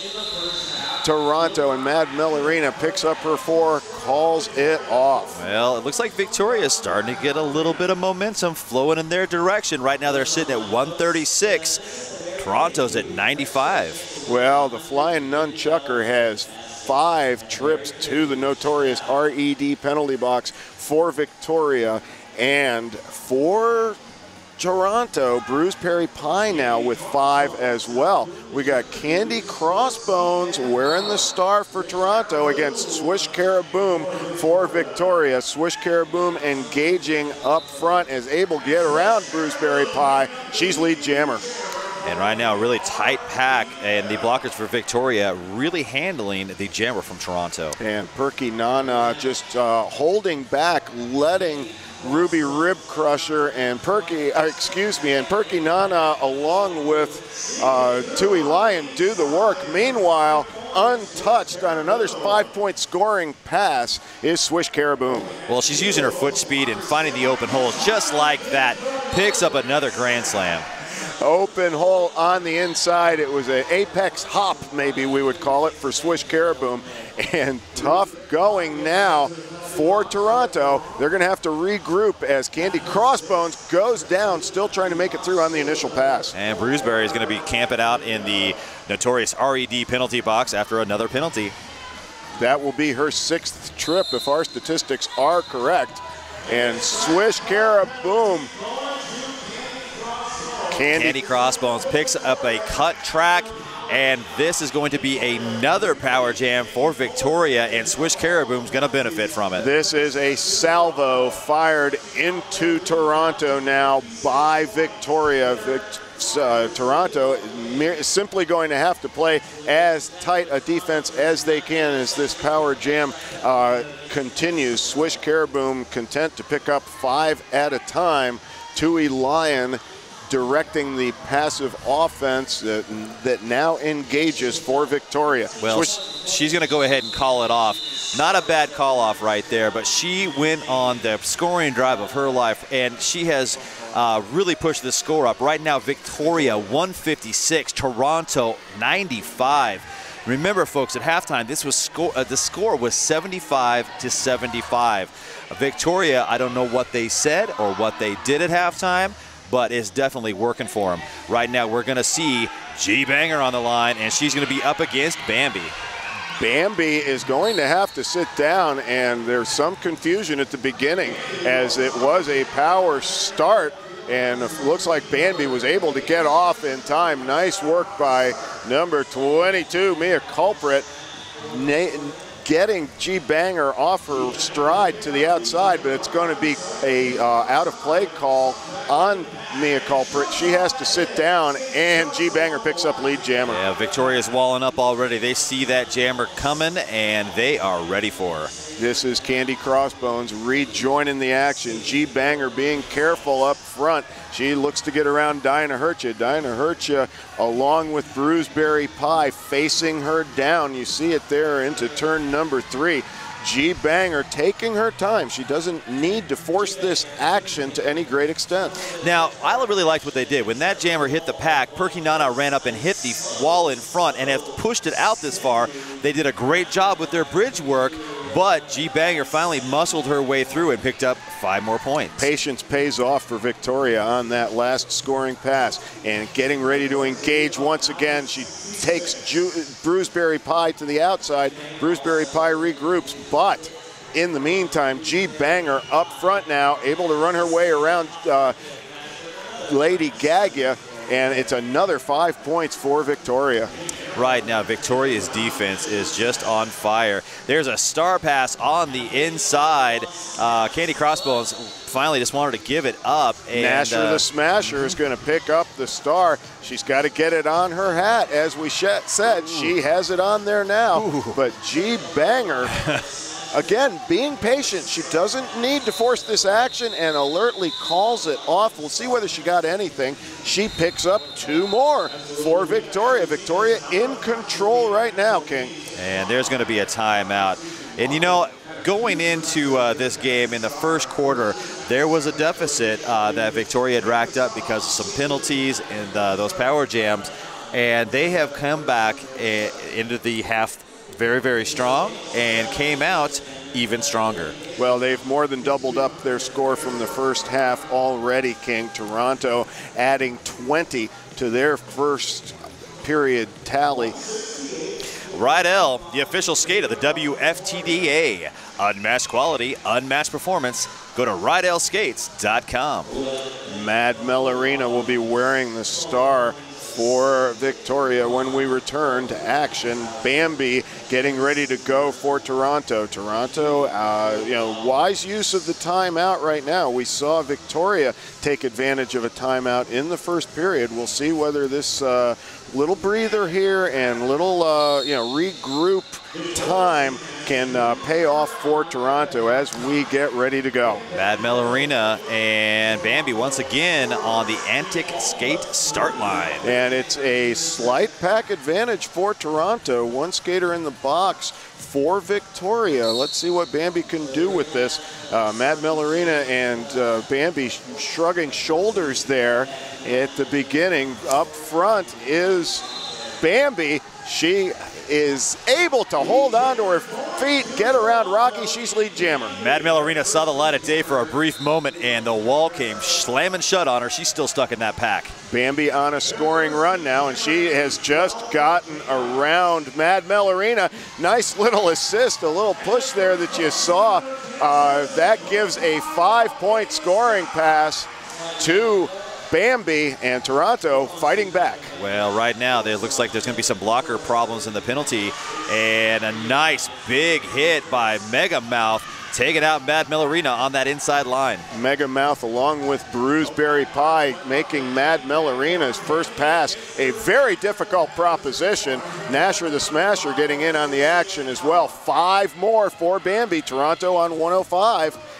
Toronto, and Mad Mel Arena picks up her four, calls it off. Well, it looks like Victoria's starting to get a little bit of momentum flowing in their direction. Right now they're sitting at one thirty-six. Toronto's at ninety-five. Well, the Flying Nunchucker has five trips to the notorious R E D penalty box for Victoria, and for Toronto, Bruiseberry Pie now with five as well. We got Candy Crossbones wearing the star for Toronto against Swish Caraboom for Victoria. Swish Caraboom engaging up front, is able to get around Bruiseberry Pie. She's lead jammer. And right now, a really tight pack, and the blockers for Victoria really handling the jammer from Toronto. And Perky Nana just uh, holding back, letting Ruby Rib Crusher and Perky, uh, excuse me, and Perky Nana along with uh, Tui Lion do the work. Meanwhile, untouched on another five-point scoring pass is Swish Caraboom. Well, she's using her foot speed and finding the open hole just like that. Picks up another grand slam. Open hole on the inside. It was an apex hop, maybe we would call it, for Swish Caraboom. And tough going now for Toronto. They're going to have to regroup as Candy Crossbones goes down, still trying to make it through on the initial pass. And Bruiseberry is going to be camping out in the notorious R E D penalty box after another penalty. That will be her sixth trip if our statistics are correct. And Swish Caraboom. Candy. Candy Crossbones picks up a cut track, and this is going to be another power jam for Victoria, and Swish Caraboom's going to benefit from it. This is a salvo fired into Toronto now by Victoria. Vic uh, Toronto is simply going to have to play as tight a defense as they can as this power jam uh, continues. Swish Caraboom content to pick up five at a time. Tui Lion directing the passive offense that, that now engages for Victoria. Well, Swish. she's going to go ahead and call it off. Not a bad call off right there, but she went on the scoring drive of her life, and she has uh, really pushed the score up. Right now, Victoria one fifty-six, Toronto ninety-five. Remember, folks, at halftime, this was score, uh, the score was seventy-five to seventy-five. Uh, Victoria, I don't know what they said or what they did at halftime, but it's definitely working for them. Right now, we're going to see G Banger on the line, and she's going to be up against Bambi. Bambi is going to have to sit down, and there's some confusion at the beginning as it was a power start, and it looks like Bambi was able to get off in time. Nice work by number twenty-two, Mia Culprit, getting G Banger off her stride to the outside, but it's going to be a uh, out of play call on Mia Culprit. She has to sit down, and G Banger picks up lead jammer. Yeah, Victoria's walling up already. They see that jammer coming, and they are ready for her. This is Candy Crossbones rejoining the action. G Banger being careful up front. She looks to get around Dinah Hercha. Dinah Hercha, along with Bruiseberry Pie, facing her down. You see it there into turn number three. G Banger taking her time. She doesn't need to force this action to any great extent. Now, I really liked what they did. When that jammer hit the pack, Perky Nana ran up and hit the wall in front and have pushed it out this far. They did a great job with their bridge work, but G Banger finally muscled her way through and picked up five more points. Patience pays off for Victoria on that last scoring pass, and getting ready to engage once again. She takes Ju Bruiseberry Pie to the outside. Bruiseberry Pie regroups, but in the meantime, G Banger up front now, able to run her way around uh, Lady Gaga, and it's another five points for Victoria. Right now, Victoria's defense is just on fire. There's a star pass on the inside. Uh, Candy Crossbones finally just wanted to give it up. And, Nasher uh, the Smasher is going to pick up the star. She's got to get it on her hat. As we said, she has it on there now. Ooh. But G Banger, again, being patient. She doesn't need to force this action and alertly calls it off. We'll see whether she got anything. She picks up two more for Victoria. Victoria in control right now, King. And there's going to be a timeout. And, you know, going into uh, this game in the first quarter, there was a deficit uh, that Victoria had racked up because of some penalties and uh, those power jams. And they have come back uh, into the half very, very strong and came out even stronger. Well, they've more than doubled up their score from the first half already, King. Toronto adding twenty to their first period tally. Rydell, the official skate of the W F T D A. Unmatched quality, unmatched performance. Go to Rydell Skates dot com. Mad Melorina will be wearing the star for Victoria when we return to action. Bambi getting ready to go for Toronto. Toronto, uh, you know, wise use of the timeout right now. We saw Victoria take advantage of a timeout in the first period. We'll see whether this uh, little breather here and little, uh, you know, regroup time can uh, pay off for Toronto as we get ready to go. Mad Melorina and Bambi once again on the Antic Skate start line. And it's a slight pack advantage for Toronto. One skater in the box for Victoria. Let's see what Bambi can do with this. Uh, Mad Melorina and uh, Bambi sh shrugging shoulders there at the beginning. Up front is Bambi. She is able to hold on to her feet, get around Rocky. She's lead jammer. Mad Melorina saw the light of day for a brief moment, and the wall came slamming shut on her. She's still stuck in that pack. Bambi on a scoring run now, and she has just gotten around Mad Melorina. Nice little assist, a little push there that you saw. Uh, that gives a five-point scoring pass to Bambi, and Toronto fighting back. Well, right now, it looks like there's going to be some blocker problems in the penalty, and a nice big hit by Mega Mouth, taking out Mad Melorina on that inside line. Mega Mouth along with Bruiseberry Pie making Mad Melorina's first pass a very difficult proposition. Nasher the Smasher getting in on the action as well. Five more for Bambi. Toronto on one oh five.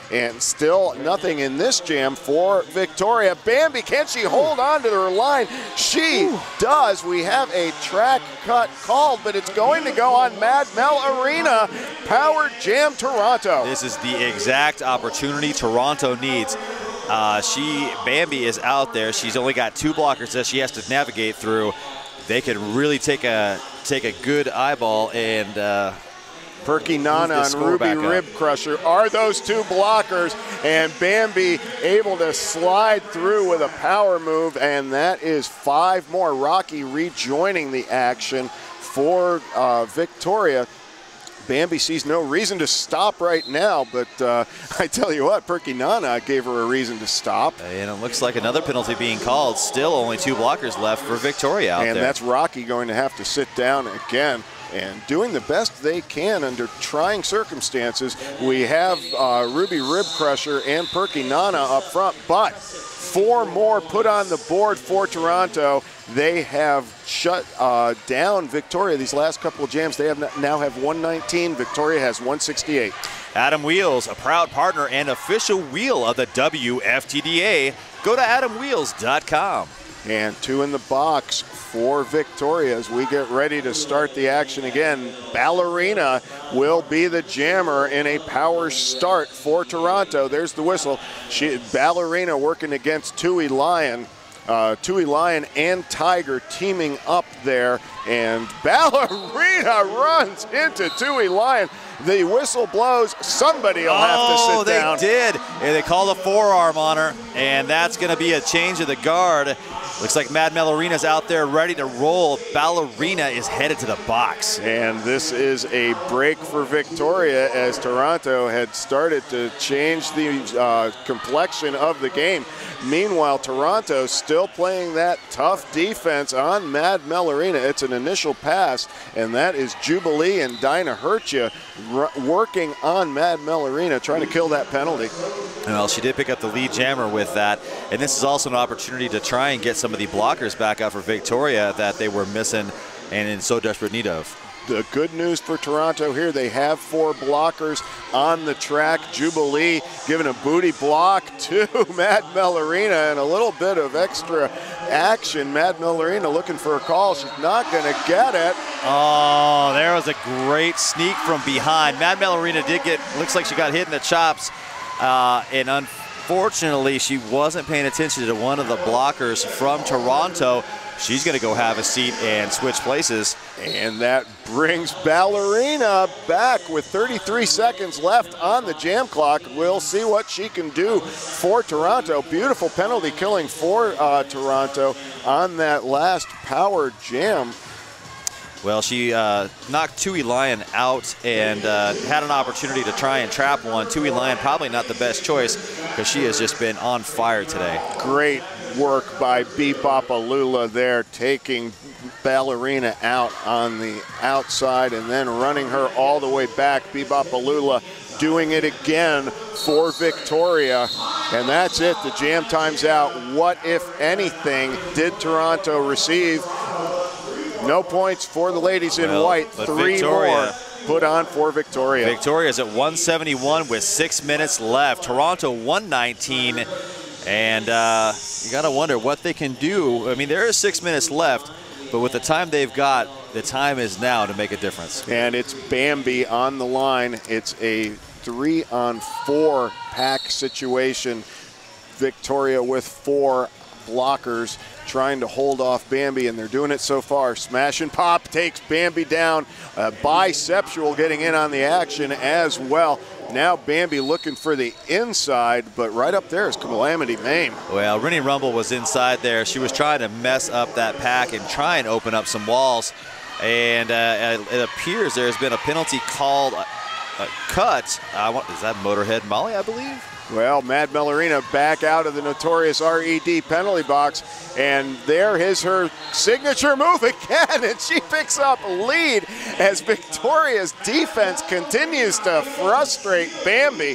and still nothing in this jam for Victoria. Bambi, can she hold on to her line? She Ooh. does. We have a track cut called, but it's going to go on Mad Mel Arena. Power Jam Toronto. This is the exact opportunity Toronto needs. Uh, she, Bambi is out there. She's only got two blockers that she has to navigate through. They can really take a take a good eyeball and uh, Perky Nana and Ruby Rib Crusher are those two blockers, and Bambi able to slide through with a power move, and that is five more. Rocky rejoining the action for uh, Victoria. Bambi sees no reason to stop right now, but uh, I tell you what, Perky Nana gave her a reason to stop. And it looks like another penalty being called. Still only two blockers left for Victoria out and there. And that's Rocky going to have to sit down again and doing the best they can under trying circumstances. We have uh, Ruby Rib Crusher and Perky Nana up front, but four more put on the board for Toronto. They have shut uh, down Victoria these last couple of jams. They have now have one nineteen. Victoria has one sixty-eight. Adam Wheels, a proud partner and official wheel of the W F T D A. Go to adam wheels dot com. And two in the box for Victoria as we get ready to start the action again. Ballerina will be the jammer in a power start for Toronto. There's the whistle. She, Ballerina working against Tui Lion. Uh, Tui Lion and Tiger teaming up there, and Ballerina runs into Tui Lion. The whistle blows. Somebody will have to sit oh, they down. did. And they call a forearm on her, and that's going to be a change of the guard. Looks like Mad Mel Arena's out there ready to roll. Ballerina is headed to the box. And this is a break for Victoria as Toronto had started to change the uh, complexion of the game. Meanwhile, Toronto still playing that tough defense on Mad Mel Arena. It's an initial pass, and that is Jubilee and Dinah Hertia working on Mad Mel Arena, trying to kill that penalty. Well, she did pick up the lead jammer with that, and this is also an opportunity to try and get some of the blockers back out for Victoria that they were missing and in so desperate need of. The good news for Toronto here, they have four blockers on the track. Jubilee giving a booty block to Mad Mel Arena and a little bit of extra action. Mad Mel Arena looking for a call. She's not going to get it. Oh, there was a great sneak from behind. Mad Mel Arena did get, looks like she got hit in the chops, uh, and unfortunately she wasn't paying attention to one of the blockers from Toronto. She's going to go have a seat and switch places. And that brings Ballerina back with thirty-three seconds left on the jam clock. We'll see what she can do for Toronto. Beautiful penalty killing for uh, Toronto on that last power jam. Well, she uh, knocked Tui Lion out and uh, had an opportunity to try and trap one. Tui Lion probably not the best choice because she has just been on fire today. Great work by Bebopalula there, taking Ballerina out on the outside and then running her all the way back. Bebopalula doing it again for Victoria. And that's it. The jam time's out. What, if anything, did Toronto receive? No points for the ladies in well, white. Three Victoria, more put on for Victoria. Victoria's at one seventy-one with six minutes left. Toronto one nineteen. And uh, you got to wonder what they can do. I mean, there is six minutes left, but with the time they've got, the time is now to make a difference. And it's Bambi on the line. It's a three on four pack situation. Victoria with four blockers trying to hold off Bambi, and they're doing it so far. Smash and Pop takes Bambi down. Uh, Bisexual getting in on the action as well. Now Bambi looking for the inside, but right up there is Calamity Mame. Well, Rennie Rumble was inside there. She was trying to mess up that pack and try and open up some walls. And uh, it appears there's been a penalty called a, a cut. Uh, what, is that Motorhead Molly, I believe? Well, Mad Mel Arena back out of the notorious R E D penalty box, and there is her signature move again, and she picks up lead as Victoria's defense continues to frustrate Bambi.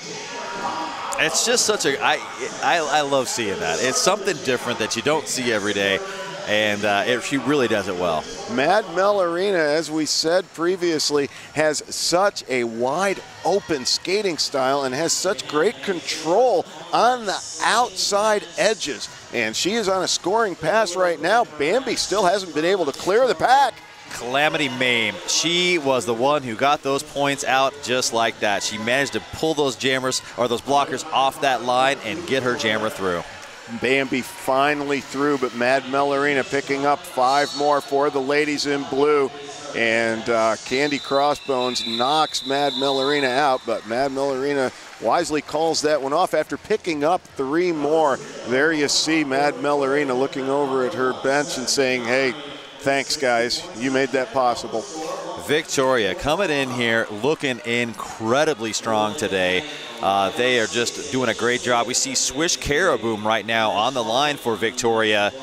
It's just such a, I, I, I love seeing that. It's something different that you don't see every day. and uh, it, she really does it well. Mad Mellarina, as we said previously, has such a wide open skating style and has such great control on the outside edges. And she is on a scoring pass right now. Bambi still hasn't been able to clear the pack. Calamity Mame, she was the one who got those points out just like that. She managed to pull those jammers or those blockers off that line and get her jammer through. Bambi finally through, but Mad Mellarina picking up five more for the ladies in blue. And uh, Candy Crossbones knocks Mad Mellarina out, but Mad Mellarina wisely calls that one off after picking up three more. There you see Mad Mellarina looking over at her bench and saying, hey, thanks, guys. You made that possible. Victoria coming in here looking incredibly strong today. Uh, they are just doing a great job. We see Swish Caraboom right now on the line for Victoria.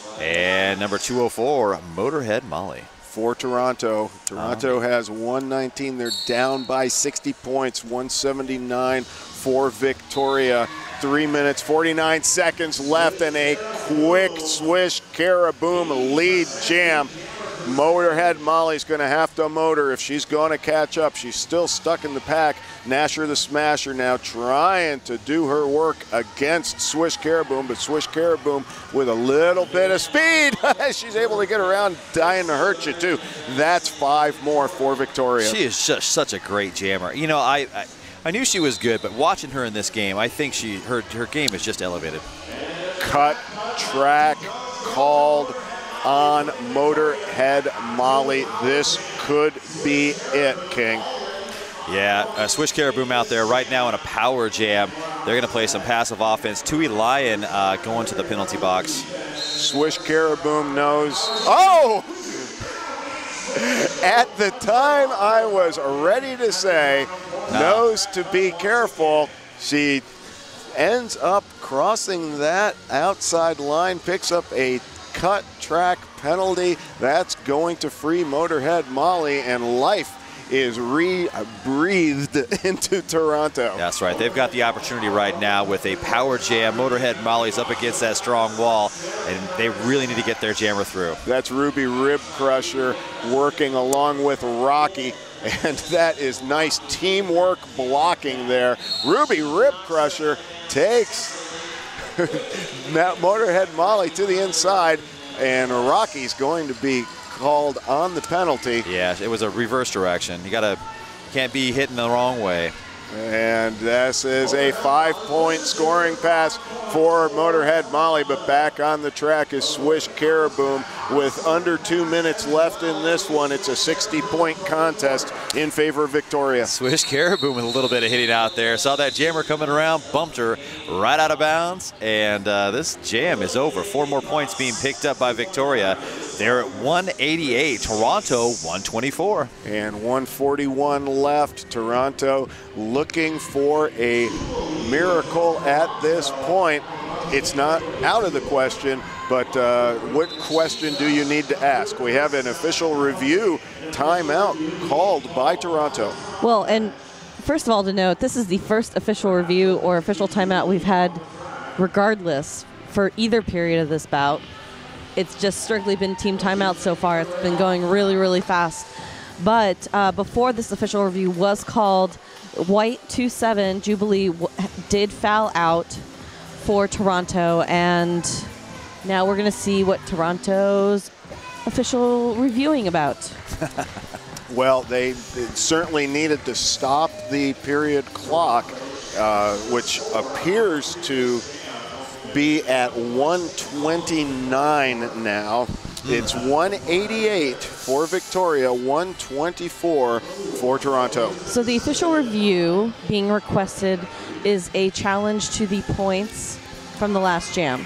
And number two oh four, Motorhead Molly. For Toronto. Toronto uh-huh. has one nineteen. They're down by sixty points, one seventy-nine for Victoria. Three minutes, forty-nine seconds left, and a quick Swish Caraboom lead jam. Motorhead Molly's going to have to motor if she's going to catch up. She's still stuck in the pack. Nasher the Smasher now trying to do her work against Swish Caraboom, but Swish Caraboom with a little bit of speed. She's able to get around, dying to hurt you too. That's five more for Victoria. She is just such a great jammer. You know, I, I I knew she was good, but watching her in this game, I think she her her game is just elevated. Cut track called on Motorhead Molly. This could be it, King. Yeah, uh, Swish Caraboom out there right now in a power jam. They're going to play some passive offense. Tui Lion uh, going to the penalty box. Swish Caraboom knows. Oh! At the time I was ready to say, no. knows to be careful. She ends up crossing that outside line, picks up a cut track penalty. That's going to free Motorhead Molly, and life is re-breathed into Toronto. That's right. They've got the opportunity right now with a power jam. Motorhead Molly's up against that strong wall, and they really need to get their jammer through. That's Ruby Rib Crusher working along with Rocky, and that is nice teamwork blocking there. Ruby Rib Crusher takes Motorhead Molly to the inside, and Rocky's going to be called on the penalty. Yeah, it was a reverse direction. You gotta, can't be hitting the wrong way. And this is a five-point scoring pass for Motorhead Molly, but back on the track is Swish Caraboom with under two minutes left in this one. It's a sixty-point contest in favor of Victoria. Swish Caraboom with a little bit of hitting out there. Saw that jammer coming around, bumped her right out of bounds, and uh, this jam is over. Four more points being picked up by Victoria. They're at one eighty-eight, Toronto one twenty-four. And one forty-one left. Toronto looking for a miracle at this point. It's not out of the question, but uh, what question do you need to ask? We have an official review timeout called by Toronto. Well, and first of all, to note, this is the first official review or official timeout we've had regardless for either period of this bout. It's just strictly been team timeouts so far. It's been going really, really fast. But uh, before this official review was called, White two seven Jubilee w did foul out for Toronto, and now we're going to see what Toronto's official reviewing about. Well, they, they certainly needed to stop the period clock, uh, which appears to be at one twenty-nine now. It's one eighty-eight for Victoria, one twenty-four for Toronto. So the official review being requested is a challenge to the points from the last jam.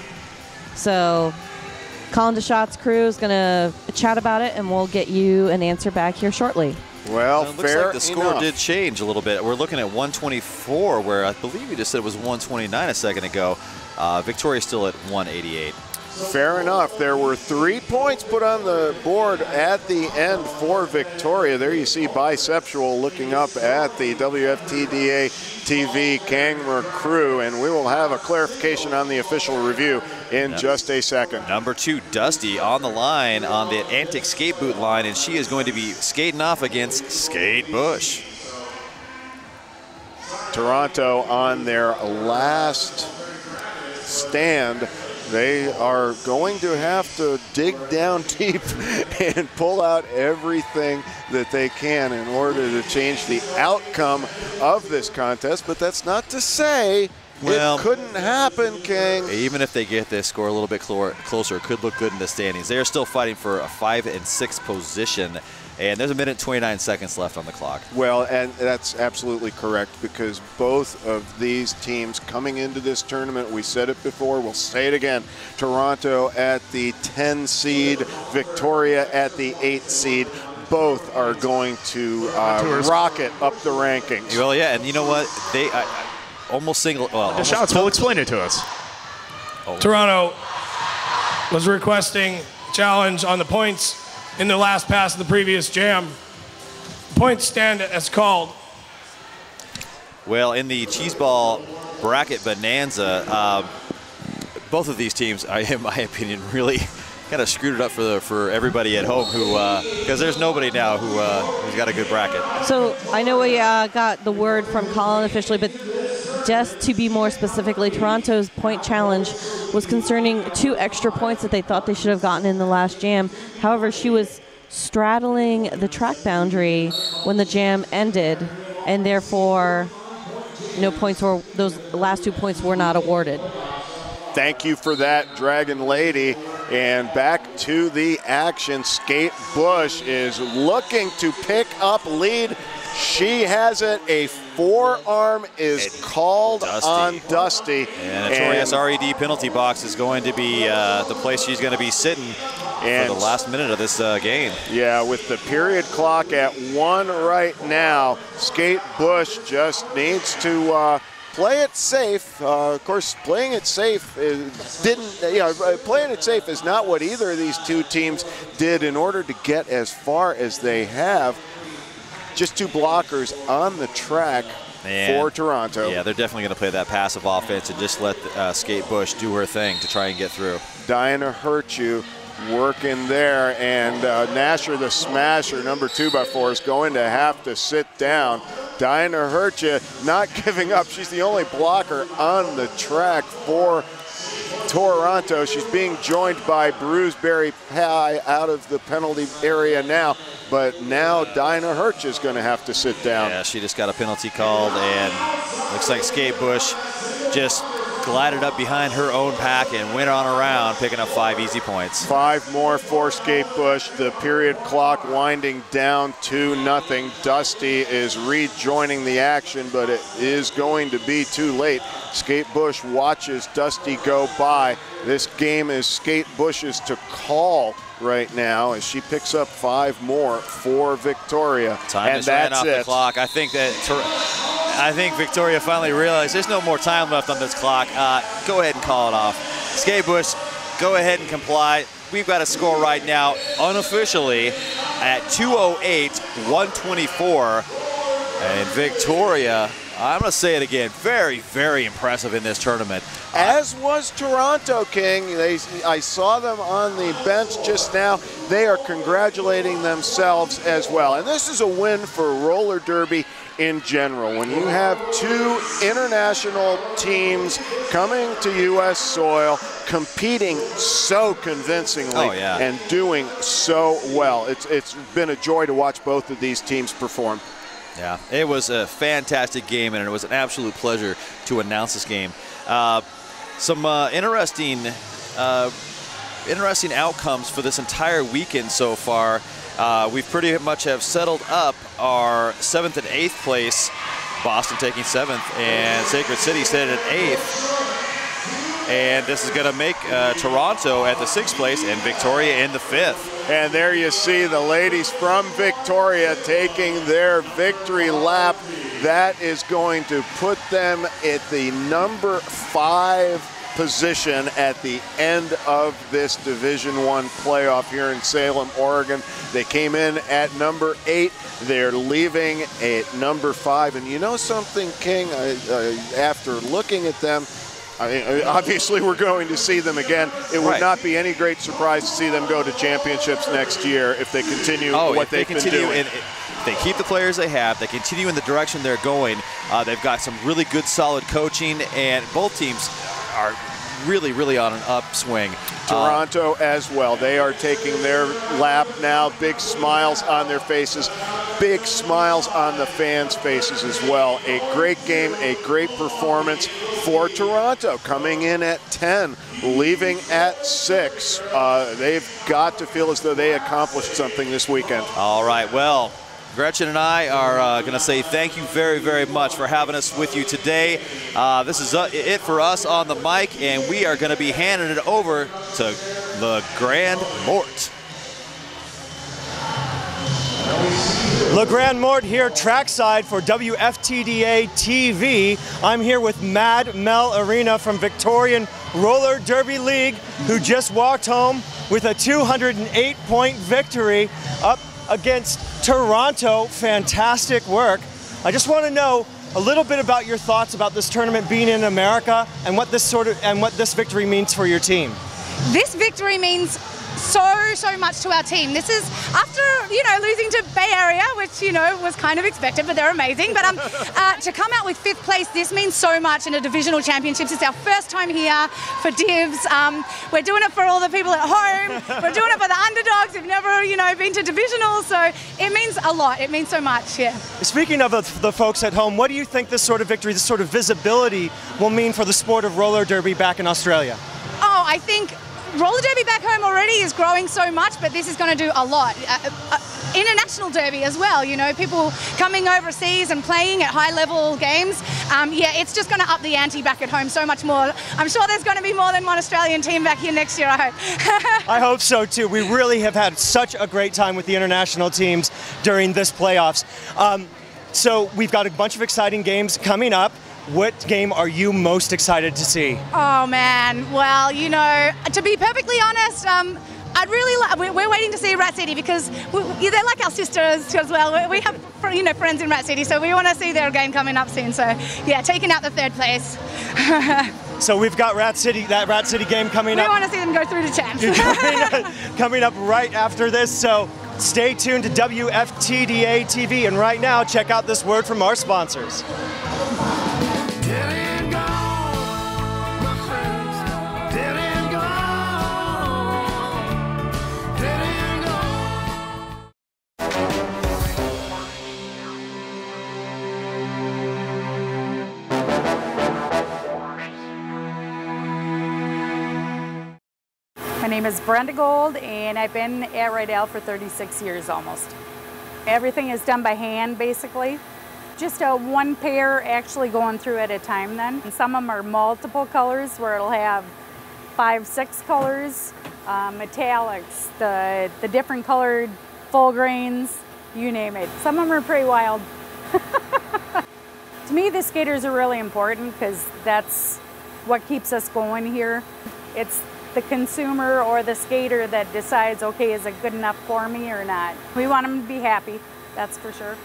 So Colin DeShott's crew is going to chat about it, and we'll get you an answer back here shortly. Well, well, it looks fair like the score enough. did change a little bit. We're looking at one twenty-four, where I believe you just said it was one twenty-nine a second ago. Uh, Victoria's still at one eighty-eight. Fair enough. There were three points put on the board at the end for Victoria. There you see Biceptual looking up at the W F T D A T V Kangaroo crew, and we will have a clarification on the official review in Yep. just a second. Number two, Dusty, on the line on the Antic skate boot line, and she is going to be skating off against Skate Bush. Toronto on their last stand. They are going to have to dig down deep and pull out everything that they can in order to change the outcome of this contest. But that's not to say Well, it couldn't happen, King. Even if they get this score a little bit clor- closer, it could look good in the standings. They are still fighting for a five and six position, and there's a minute and twenty-nine seconds left on the clock. Well, and that's absolutely correct, because both of these teams coming into this tournament, we said it before, we'll say it again, Toronto at the ten seed, Victoria at the eight seed. Both are going to uh, rocket up the rankings. Well, yeah, and you know what? They I, I almost single. Well, almost Shouts will explain it to us. Toronto was requesting challenge on the points in the last pass of the previous jam. Points stand as called. Well, in the cheese ball bracket bonanza, uh, both of these teams, I, in my opinion, really kind of screwed it up for the, for everybody at home, who because uh, there's nobody now who uh, who's got a good bracket. So I know we uh, got the word from Colin officially, but just to be more specifically, Toronto's point challenge was concerning two extra points that they thought they should have gotten in the last jam. However, she was straddling the track boundary when the jam ended, and therefore no points were, those last two points were not awarded. Thank you for that, Dragon Lady. And back to the action. Skate Bush is looking to pick up lead. She has it. A forearm is it called Dusty. on Dusty. And a Tori S R E D penalty box is going to be uh, the place she's going to be sitting and for the last minute of this uh, game. Yeah, with the period clock at one right now, Skate Bush just needs to uh, play it safe. Uh, of course, playing it safe is, didn't, you know, playing it safe is not what either of these two teams did in order to get as far as they have. Just two blockers on the track and, for Toronto. Yeah, they're definitely going to play that passive offense and just let uh, Skate Bush do her thing to try and get through. Diana Hurtu working there, and uh, Nasher the Smasher, number two by four, is going to have to sit down. Diana Hurtu not giving up. She's the only blocker on the track for Toronto. She's being joined by Bruceberry Pie out of the penalty area now, but now Dinah Hirsch is going to have to sit down. Yeah, she just got a penalty called, and looks like Skate Bush just glided up behind her own pack and went on around, picking up five easy points. Five more for Skate Bush. The period clock winding down to nothing. Dusty is rejoining the action, but it is going to be too late. Skate Bush watches Dusty go by. This game is Skate Bush's to call right now as she picks up five more for Victoria. Time and is ran off it. the clock. I think that I think Victoria finally realized there's no more time left on this clock. Uh, go ahead and call it off. Skate Bush, go ahead and comply. We've got a score right now unofficially at two oh eight, one twenty-four, and Victoria, I'm going to say it again, very, very impressive in this tournament. As was Toronto, King. They, I saw them on the bench just now. They are congratulating themselves as well. And this is a win for roller derby in general. When you have two international teams coming to U S soil, competing so convincingly oh, yeah. and doing so well. It's, it's been a joy to watch both of these teams perform. Yeah, it was a fantastic game, and it was an absolute pleasure to announce this game. Uh, some uh, interesting, uh, interesting outcomes for this entire weekend so far. Uh, we pretty much have settled up our seventh and eighth place. Boston taking seventh, and Sacred City set at eighth. And this is going to make uh, Toronto at the sixth place and Victoria in the fifth. And there you see the ladies from Victoria taking their victory lap. That is going to put them at the number five position at the end of this Division One playoff here in Salem, Oregon. They came in at number eight. They're leaving at number five. And you know something, King? Uh, uh, after looking at them, I mean, obviously we're going to see them again. It would right. not be any great surprise to see them go to championships next year if they continue oh, what if they they've continue been doing. In, if they keep the players they have, they continue in the direction they're going. Uh, they've got some really good, solid coaching, and both teams are really, really on an upswing. Toronto uh, as well. They are taking their lap now. Big smiles on their faces. Big smiles on the fans' faces as well. A great game, a great performance for Toronto, coming in at ten, leaving at six. Uh, they've got to feel as though they accomplished something this weekend. All right, well, Gretchen and I are uh, going to say thank you very, very much for having us with you today. Uh, this is uh, it for us on the mic, and we are going to be handing it over to the Grand Mort. Le Grand Mort here trackside for W F T D A T V. I'm here with Mad Mel Arena from Victorian Roller Derby League, who just walked home with a two hundred eight point victory up against Toronto. Fantastic work. I just want to know a little bit about your thoughts about this tournament being in America and what this sort of and what this victory means for your team. This victory means so, so much to our team. This is after, you know, losing to Bay Area, which, you know, was kind of expected, but they're amazing. But um, uh, to come out with fifth place, this means so much in a divisional championships. It's our first time here for Divs. Um, we're doing it for all the people at home. We're doing it for the underdogs who've never, you know, been to divisional. So it means a lot. It means so much, yeah. Speaking of the, the folks at home, what do you think this sort of victory, this sort of visibility will mean for the sport of roller derby back in Australia? Oh, I think roller derby back home already is growing so much, but this is going to do a lot. Uh, uh, international derby as well, you know, people coming overseas and playing at high level games. Um, yeah, it's just going to up the ante back at home so much more. I'm sure there's going to be more than one Australian team back here next year, I hope. I hope so too. We really have had such a great time with the international teams during this playoffs. Um, so we've got a bunch of exciting games coming up. What game are you most excited to see? Oh man, well, you know, to be perfectly honest, um, I'd really like, we're waiting to see Rat City because we, they're like our sisters as well. We have, you know, friends in Rat City, so we want to see their game coming up soon. So yeah, taking out the third place. So we've got Rat City, that Rat City game coming we up. We want to see them go through the champs. coming, up, coming up right after this, so stay tuned to W F T D A T V, and right now, check out this word from our sponsors. My name is Brenda Gold, and I've been at Rydell for thirty-six years almost. Everything is done by hand, basically. Just a one pair actually going through at a time then. And some of them are multiple colors where it'll have five, six colors, uh, metallics, the, the different colored full grains, you name it. Some of them are pretty wild. To me, the skaters are really important because that's what keeps us going here. It's the consumer or the skater that decides, okay, is it good enough for me or not? We want them to be happy, that's for sure.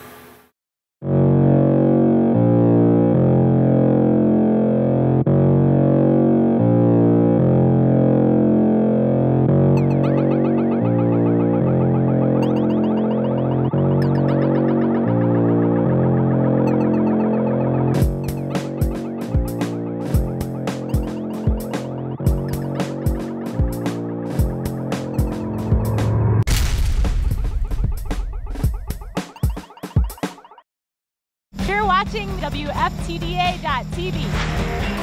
You're watching W F T D A dot T V.